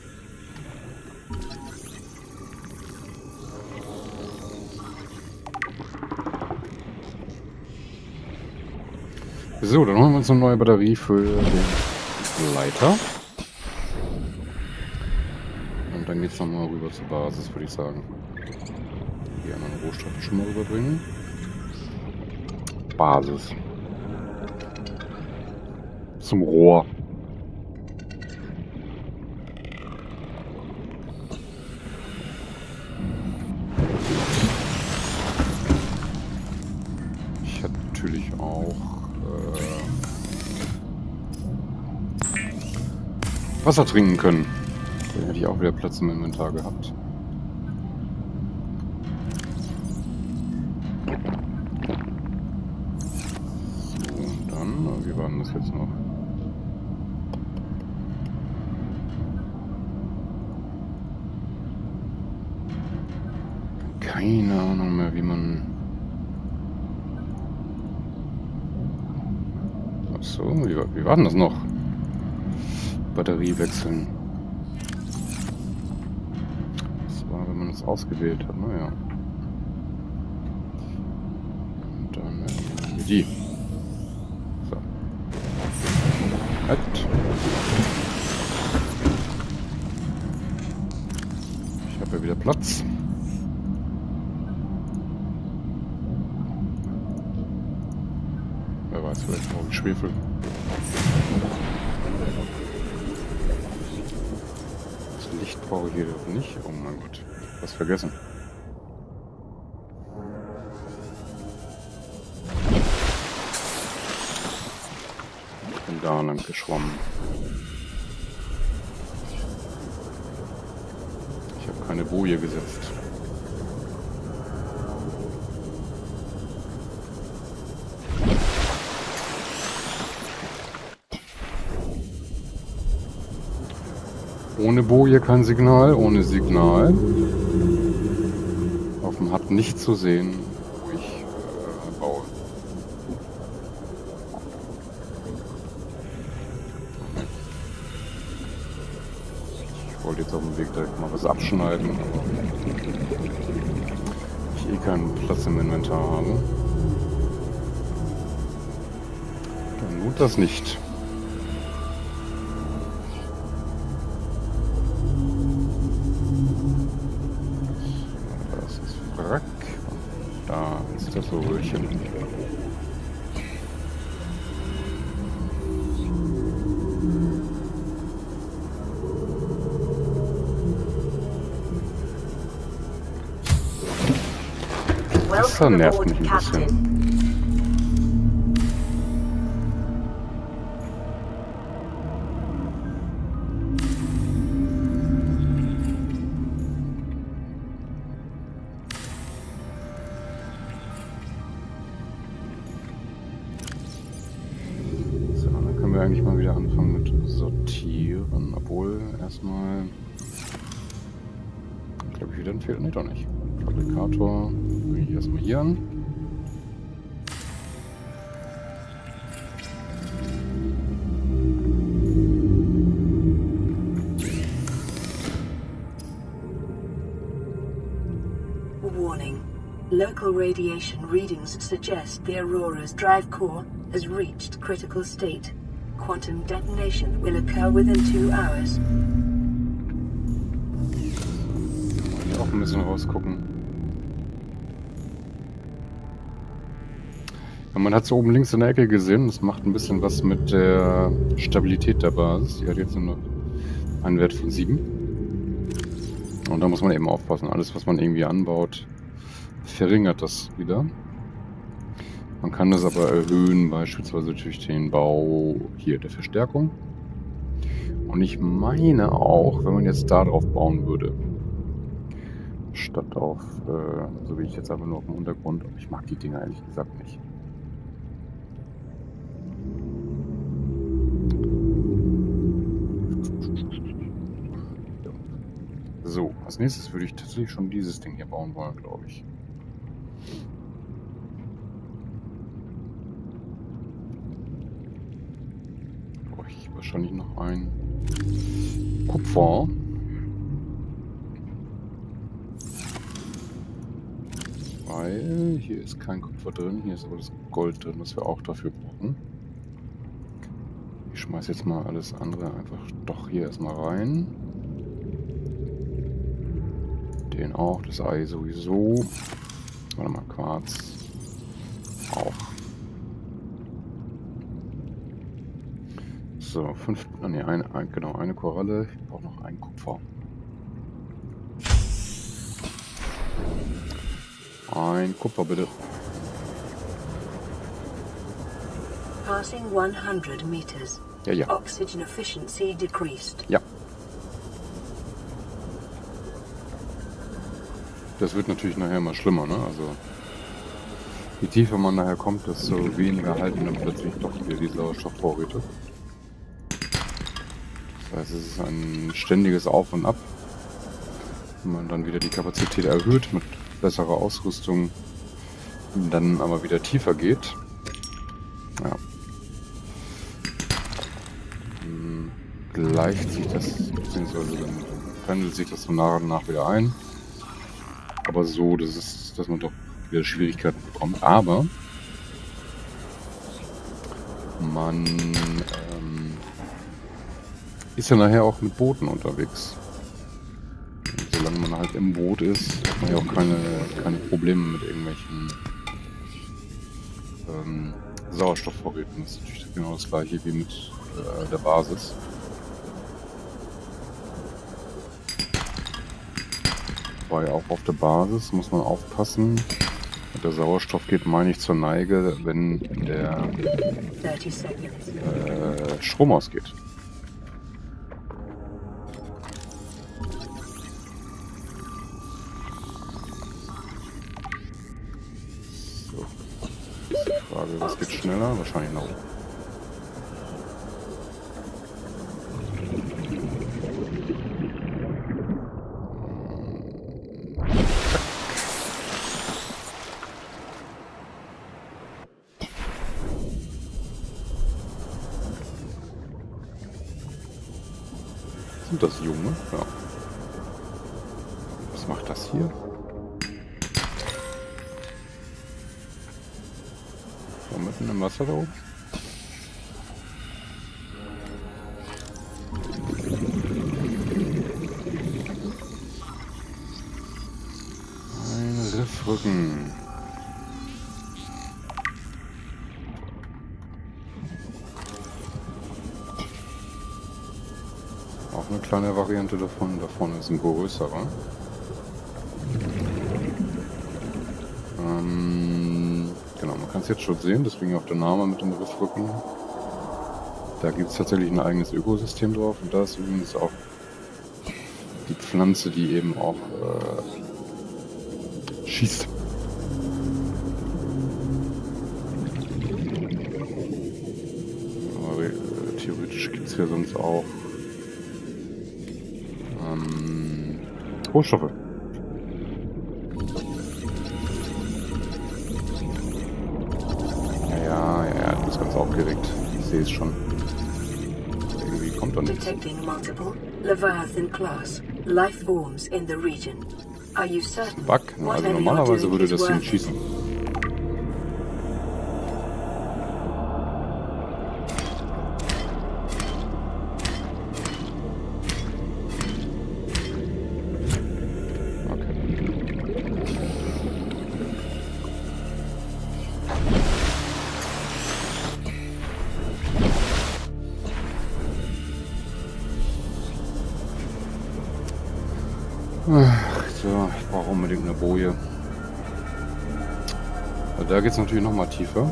Speaker 1: So, dann holen wir uns eine neue Batterie für den Leiter. Und dann geht es nochmal rüber zur Basis, würde ich sagen. Die anderen Rohstoffe schon mal rüberbringen. Basis. Zum Rohr. Ich hätte natürlich auch Wasser trinken können. Da hätte ich auch wieder Platz im Inventar gehabt. So, und dann, wie war denn das jetzt noch? Keine Ahnung mehr, wie man... Achso, wie war denn das noch? Batterie wechseln. Das war, wenn man es ausgewählt hat, naja. Und dann nehmen wir die. So. Halt. Ich habe ja wieder Platz. Wer weiß, vielleicht morgen Schwefel. Licht brauche ich hier doch nicht. Oh mein Gott, was vergessen. Ich bin da lang geschwommen. Ich habe keine Boje gesetzt. Ohne Boje kein Signal, ohne Signal. Auf dem Hub nicht zu sehen, wo ich baue. Ich wollte jetzt auf dem Weg direkt mal was abschneiden, aber ich keinen Platz im Inventar habe. Dann lohnt das nicht. Da ist das Röhrchen. Das nervt mich ein bisschen. Eigentlich mal wieder anfangen mit Sortieren, obwohl erstmal glaube ich wieder ein Fehler, nee doch nicht. Fabrikator, bringe ich erstmal hier an.
Speaker 2: Warning. Local radiation readings suggest the Aurora's drive core has reached critical state. Quantum detonation will occur within 2 hours.
Speaker 1: Hier auch ein bisschen rausgucken. Ja, man hat es oben links in der Ecke gesehen. Das macht ein bisschen was mit der Stabilität der Basis. Die hat jetzt nur noch einen Wert von 7. Und da muss man eben aufpassen. Alles, was man irgendwie anbaut, verringert das wieder. Man kann das aber erhöhen, beispielsweise durch den Bau hier der Verstärkung. Und ich meine auch, wenn man jetzt da drauf bauen würde, statt auf, so wie ich jetzt einfach nur auf dem Untergrund, aber ich mag die Dinger ehrlich gesagt nicht. So, als nächstes würde ich tatsächlich schon dieses Ding hier bauen wollen, glaube ich. Wahrscheinlich noch ein Kupfer. Weil hier ist kein Kupfer drin, hier ist aber das Gold drin, das wir auch dafür brauchen. Ich schmeiße jetzt mal alles andere einfach doch hier erstmal rein. Den auch, das Ei sowieso. Warte mal, Quarz auch. So, 5, ne, genau, eine Koralle. Ich brauche noch ein Kupfer. Ein Kupfer, bitte.
Speaker 2: Passing 100 meters.
Speaker 1: Ja, ja.
Speaker 2: Oxygen efficiency decreased.
Speaker 1: Ja. Das wird natürlich nachher immer schlimmer, ne? Also, je tiefer man nachher kommt, desto weniger halten dann plötzlich doch wieder die Sauerstoffvorräte. Das heißt, es ist ein ständiges Auf und Ab. Wenn man dann wieder die Kapazität erhöht mit besserer Ausrüstung, dann aber wieder tiefer geht. Ja. Dann gleicht sich das, beziehungsweise dann pendelt sich das so nach und nach wieder ein. Aber so, dass man doch wieder Schwierigkeiten bekommt. Aber man ist ja nachher auch mit Booten unterwegs. Und solange man halt im Boot ist, hat man ja auch keine Probleme mit irgendwelchen Sauerstoffvorräten. Das ist natürlich genau das gleiche wie mit der Basis. Wobei auch auf der Basis muss man aufpassen. Der Sauerstoff geht, meine ich, zur Neige, wenn der
Speaker 2: 30 seconds.
Speaker 1: Strom ausgeht. So. Frage, was geht schneller? Wahrscheinlich nach oben. Sind das Junge? Ja. Was macht das hier? So, mitten im Wasser da oben. Ein Riffrücken. Eine kleine Variante davon. Da vorne ist ein größerer. Genau, man kann es jetzt schon sehen, deswegen auch der Name mit dem Riffrücken. Da gibt es tatsächlich ein eigenes Ökosystem drauf und da ist übrigens auch die Pflanze, die eben auch schießt. Aber theoretisch gibt es ja sonst auch Rohstoffe. Ja, du bist ganz aufgeregt. Ich sehe es schon. Irgendwie kommt da nichts.
Speaker 2: Detecting multiple Leviathan class life forms in the region. Are you certain?
Speaker 1: Bug. Also normalerweise würde das Ding schießen. So, ich brauche unbedingt eine Boje. Da geht es natürlich noch mal tiefer.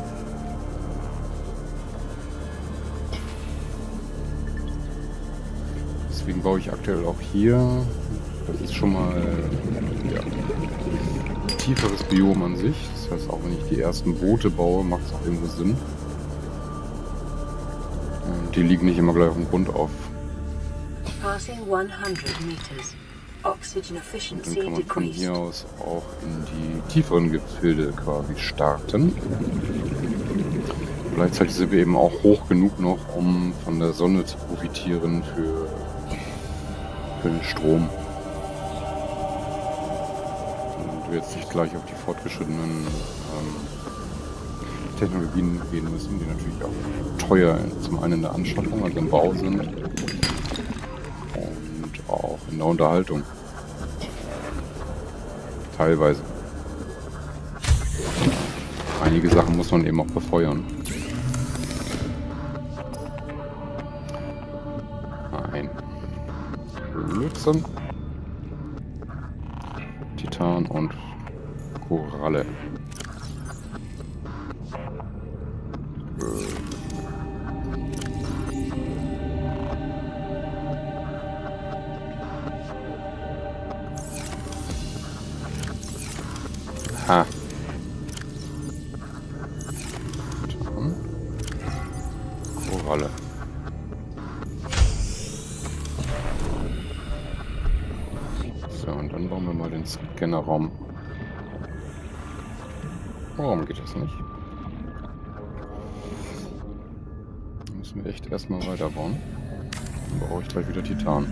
Speaker 1: Deswegen baue ich aktuell auch hier. Das ist schon mal ja, ein tieferes Biom an sich. Das heißt, auch wenn ich die ersten Boote baue, macht es auch irgendwo Sinn. Die liegen nicht immer gleich auf dem Grund auf.
Speaker 2: Passing 100 meters. Oxygen
Speaker 1: Und
Speaker 2: efficiency
Speaker 1: dann kann man von
Speaker 2: decreased.
Speaker 1: hier aus auch in die tieferen Gefilde quasi starten. Gleichzeitig sind wir eben auch hoch genug noch, um von der Sonne zu profitieren für den Strom. Und wir jetzt nicht gleich auf die fortgeschrittenen Technologien gehen müssen, die natürlich auch teuer zum einen in der Anschaffung, also im Bau sind. Auch in der Unterhaltung. Teilweise. Einige Sachen muss man eben auch befeuern. Ein Blödsinn. Titan und Koralle. Ha. Koralle. So, und dann bauen wir mal den Scannerraum. Warum geht das nicht? Da müssen wir echt erstmal weiterbauen. Dann brauche ich gleich wieder Titan.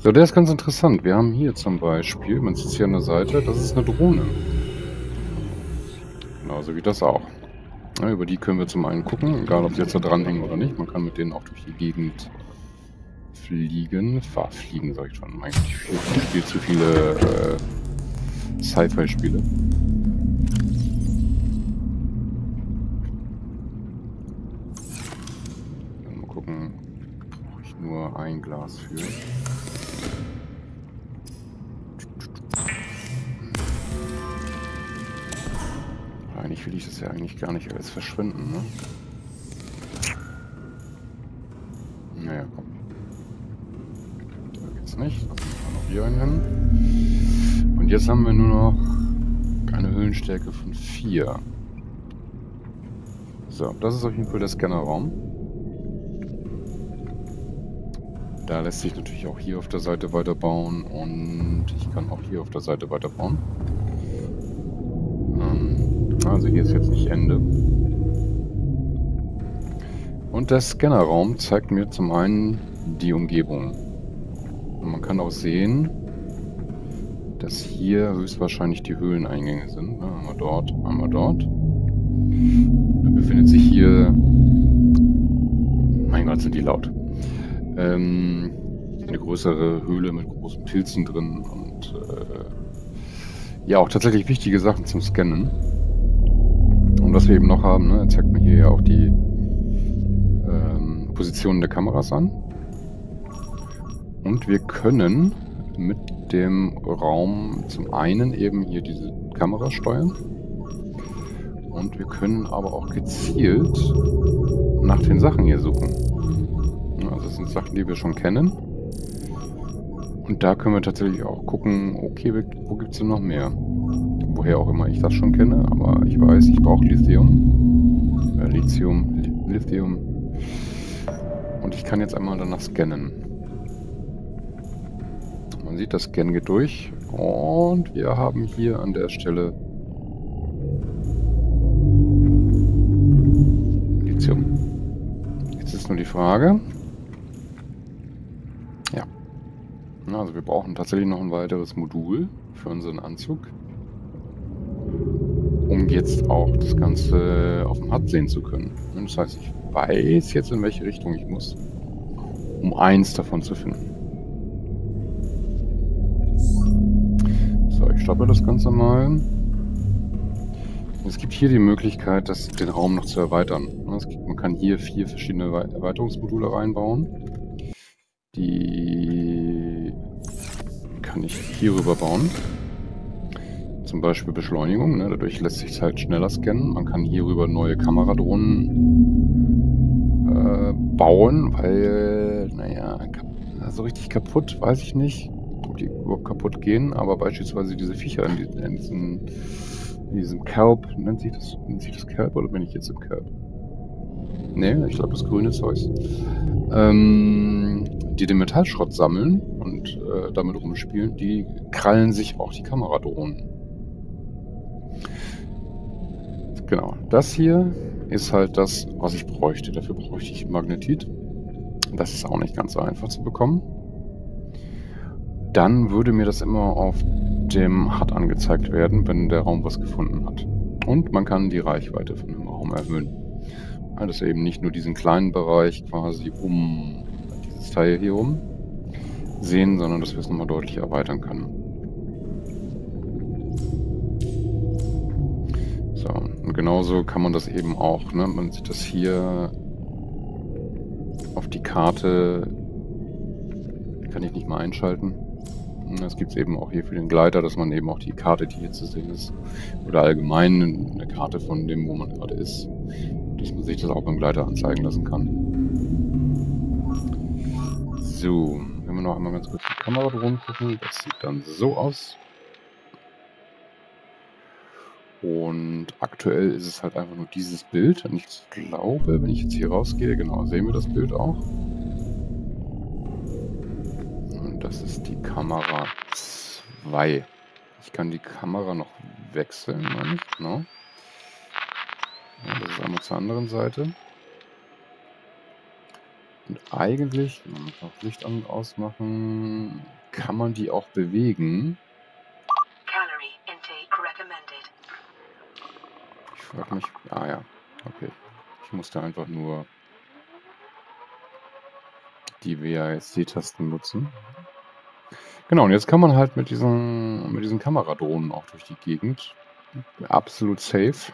Speaker 1: So, der ist ganz interessant. Wir haben hier zum Beispiel, man sieht es hier an der Seite, das ist eine Drohne. Genauso wie das auch. Ja, über die können wir zum einen gucken, egal ob sie jetzt da dranhängen oder nicht. Man kann mit denen auch durch die Gegend fliegen. Fliegen, sag ich schon. Eigentlich ich spiele zu viele Sci-Fi-Spiele. Mal gucken, brauche ich nur ein Glas für. Eigentlich will ich das ja eigentlich gar nicht alles verschwenden, ne? Naja, komm. Da geht's nicht. Dann machen wir noch hier einen hin. Und jetzt haben wir nur noch eine Höhenstärke von 4. So, das ist auf jeden Fall der Scannerraum. Da lässt sich natürlich auch hier auf der Seite weiterbauen und ich kann auch hier auf der Seite weiterbauen. Also hier ist jetzt nicht Ende. Und der Scannerraum zeigt mir zum einen die Umgebung. Und man kann auch sehen, dass hier höchstwahrscheinlich die Höhleneingänge sind. Einmal dort, einmal dort. Dann befindet sich hier... Mein Gott, sind die laut. Eine größere Höhle mit großen Pilzen drin und ja, auch tatsächlich wichtige Sachen zum Scannen. Und was wir eben noch haben, ne, zeigt mir hier ja auch die Positionen der Kameras an. Und wir können mit dem Raum zum einen eben hier diese Kamera steuern. Und wir können aber auch gezielt nach den Sachen hier suchen. Also das sind Sachen, die wir schon kennen. Und da können wir tatsächlich auch gucken, okay, wo gibt es denn noch mehr? Woher auch immer ich das schon kenne, aber ich weiß, ich brauche Lithium. Lithium. Und ich kann jetzt einmal danach scannen. Man sieht, das Scan geht durch. Und wir haben hier an der Stelle Lithium. Jetzt ist nur die Frage. Ja. Also wir brauchen tatsächlich noch ein weiteres Modul für unseren Anzug, um jetzt auch das Ganze auf dem HUD sehen zu können. Das heißt, ich weiß jetzt, in welche Richtung ich muss, um eins davon zu finden. So, ich stoppe das Ganze mal. Es gibt hier die Möglichkeit, den Raum noch zu erweitern. Man kann hier 4 verschiedene Erweiterungsmodule reinbauen. Die kann ich hierüber bauen. Zum Beispiel Beschleunigung, ne? Dadurch lässt sich es halt schneller scannen. Man kann hierüber neue Kameradrohnen bauen, weil, naja, so richtig kaputt weiß ich nicht, ob die überhaupt kaputt gehen, aber beispielsweise diese Viecher in diesem Kelp, nennt sich das Kelp oder bin ich jetzt im Kelp? Ne, ich glaube das grüne Zeug. Die den Metallschrott sammeln und damit rumspielen, die krallen sich auch die Kameradrohnen. Genau, das hier ist halt das, was ich bräuchte. Dafür bräuchte ich Magnetit. Das ist auch nicht ganz so einfach zu bekommen. Dann würde mir das immer auf dem HUD angezeigt werden, wenn der Raum was gefunden hat. Und man kann die Reichweite von dem Raum erhöhen. Das ist eben nicht nur diesen kleinen Bereich quasi um dieses Teil hier rum sehen, sondern dass wir es nochmal deutlich erweitern können. So, und genauso kann man das eben auch, ne? Man sieht das hier auf die Karte, kann ich nicht mal einschalten. Das gibt es eben auch hier für den Gleiter, dass man eben auch die Karte, die hier zu sehen ist, oder allgemein eine Karte von dem, wo man gerade ist, dass man sich das auch beim Gleiter anzeigen lassen kann. So, wenn wir noch einmal ganz kurz die Kamera drum gucken, das sieht dann so aus. Und aktuell ist es halt einfach nur dieses Bild. Und ich glaube, wenn ich jetzt hier rausgehe, genau, sehen wir das Bild auch. Und das ist die Kamera 2. Ich kann die Kamera noch wechseln, meine ich, ne? Ja, das ist einmal zur anderen Seite. Und eigentlich, wenn wir noch Licht an und ausmachen, kann man die auch bewegen.
Speaker 2: Calorie intake recommended.
Speaker 1: Ich frage mich, ah ja, okay. Ich musste einfach nur die WASD-Tasten nutzen. Genau, und jetzt kann man halt mit diesen Kameradrohnen auch durch die Gegend. Absolut safe.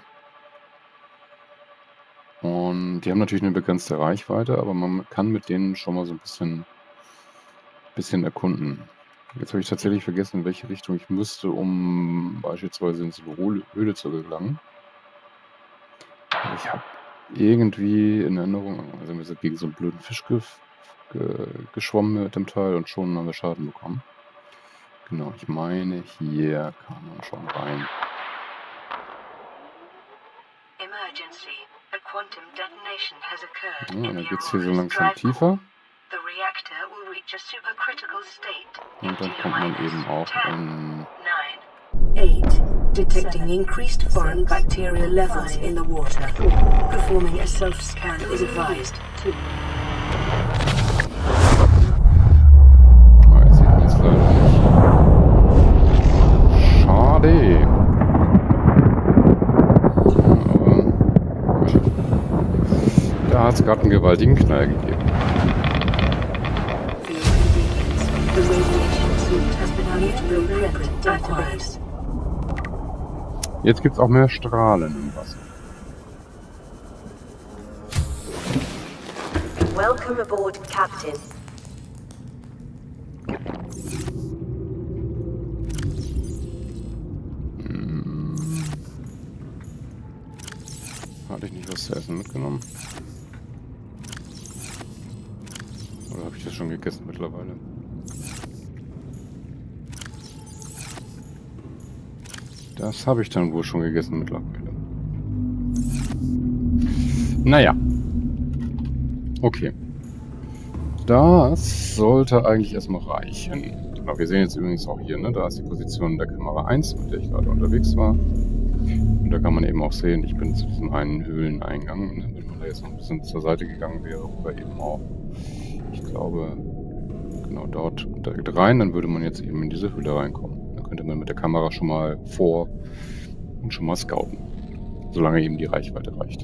Speaker 1: Und die haben natürlich eine begrenzte Reichweite, aber man kann mit denen schon mal so ein bisschen erkunden. Jetzt habe ich tatsächlich vergessen, in welche Richtung ich müsste, um beispielsweise ins Höhle zu gelangen. Aber ich habe irgendwie in Erinnerung, also wir sind gegen so einen blöden Fisch geschwommen mit dem Teil und schon haben wir Schaden bekommen. Genau, ich meine, hier kann man schon rein.
Speaker 2: Emergency. A quantum detonation has occurred
Speaker 1: Ja,
Speaker 2: in
Speaker 1: dann
Speaker 2: the
Speaker 1: geht es hier so
Speaker 2: Aurora's
Speaker 1: langsam
Speaker 2: drive
Speaker 1: tiefer.
Speaker 2: core. The reactor will reach a supercritical state.
Speaker 1: Und dann kommt man eben auch in...
Speaker 2: 9, 8. Detecting increased foreign bacterial levels in the water. Performing a self-scan is advised.
Speaker 1: Ah, jetzt sieht man es leider nicht. Schade. Aber da hat es gerade einen gewaltigen Knall gegeben.
Speaker 2: For your convenience, the radiation suit has been blueprint acquired.
Speaker 1: Jetzt gibt es auch mehr Strahlen im Wasser.
Speaker 7: Welcome aboard, Captain.
Speaker 1: Hatte ich nicht was zu essen mitgenommen? Oder habe ich das schon gegessen mittlerweile? Das habe ich dann wohl schon gegessen mittlerweile. Naja. Okay. Das sollte eigentlich erstmal reichen. Genau, wir sehen jetzt übrigens auch hier, ne, da ist die Position der Kamera 1, mit der ich gerade unterwegs war. Und da kann man eben auch sehen, ich bin zu diesem einen Höhleneingang. Ne, wenn man da jetzt noch ein bisschen zur Seite gegangen wäre, oder eben auch, ich glaube, genau dort direkt rein, dann würde man jetzt eben in diese Höhle reinkommen. Dann könnte man mit der Kamera schon mal vor und schon mal scouten. Solange eben die Reichweite reicht.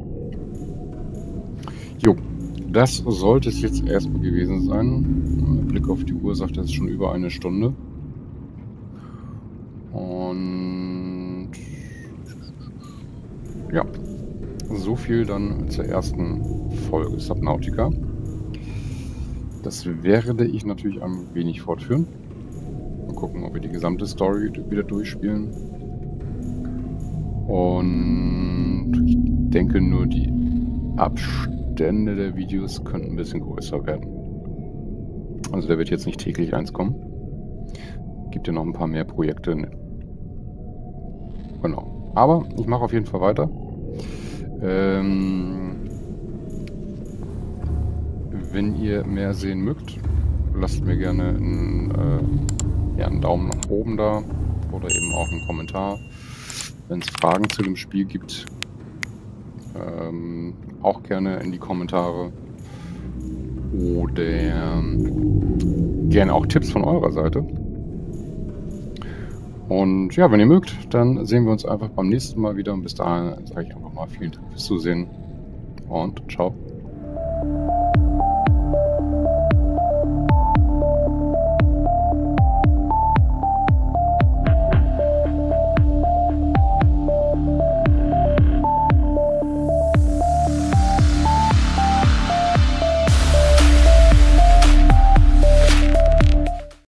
Speaker 1: Jo, das sollte es jetzt erstmal gewesen sein. Mit Blick auf die Uhr sagt es schon über eine Stunde. Und ja, so viel dann zur ersten Folge Subnautica. Das werde ich natürlich ein wenig fortführen. Mal gucken, ob wir die gesamte Story wieder durchspielen. Und ich denke nur, die Abstände der Videos könnten ein bisschen größer werden. Also da wird jetzt nicht täglich eins kommen. Gibt ja noch ein paar mehr Projekte. Genau. Aber ich mache auf jeden Fall weiter. Wenn ihr mehr sehen mögt, lasst mir gerne einen Daumen nach oben da oder eben auch einen Kommentar. Wenn es Fragen zu dem Spiel gibt, auch gerne in die Kommentare. Oder gerne auch Tipps von eurer Seite. Und ja, wenn ihr mögt, dann sehen wir uns einfach beim nächsten Mal wieder. Und bis dahin sage ich einfach mal vielen Dank fürs Zusehen und ciao.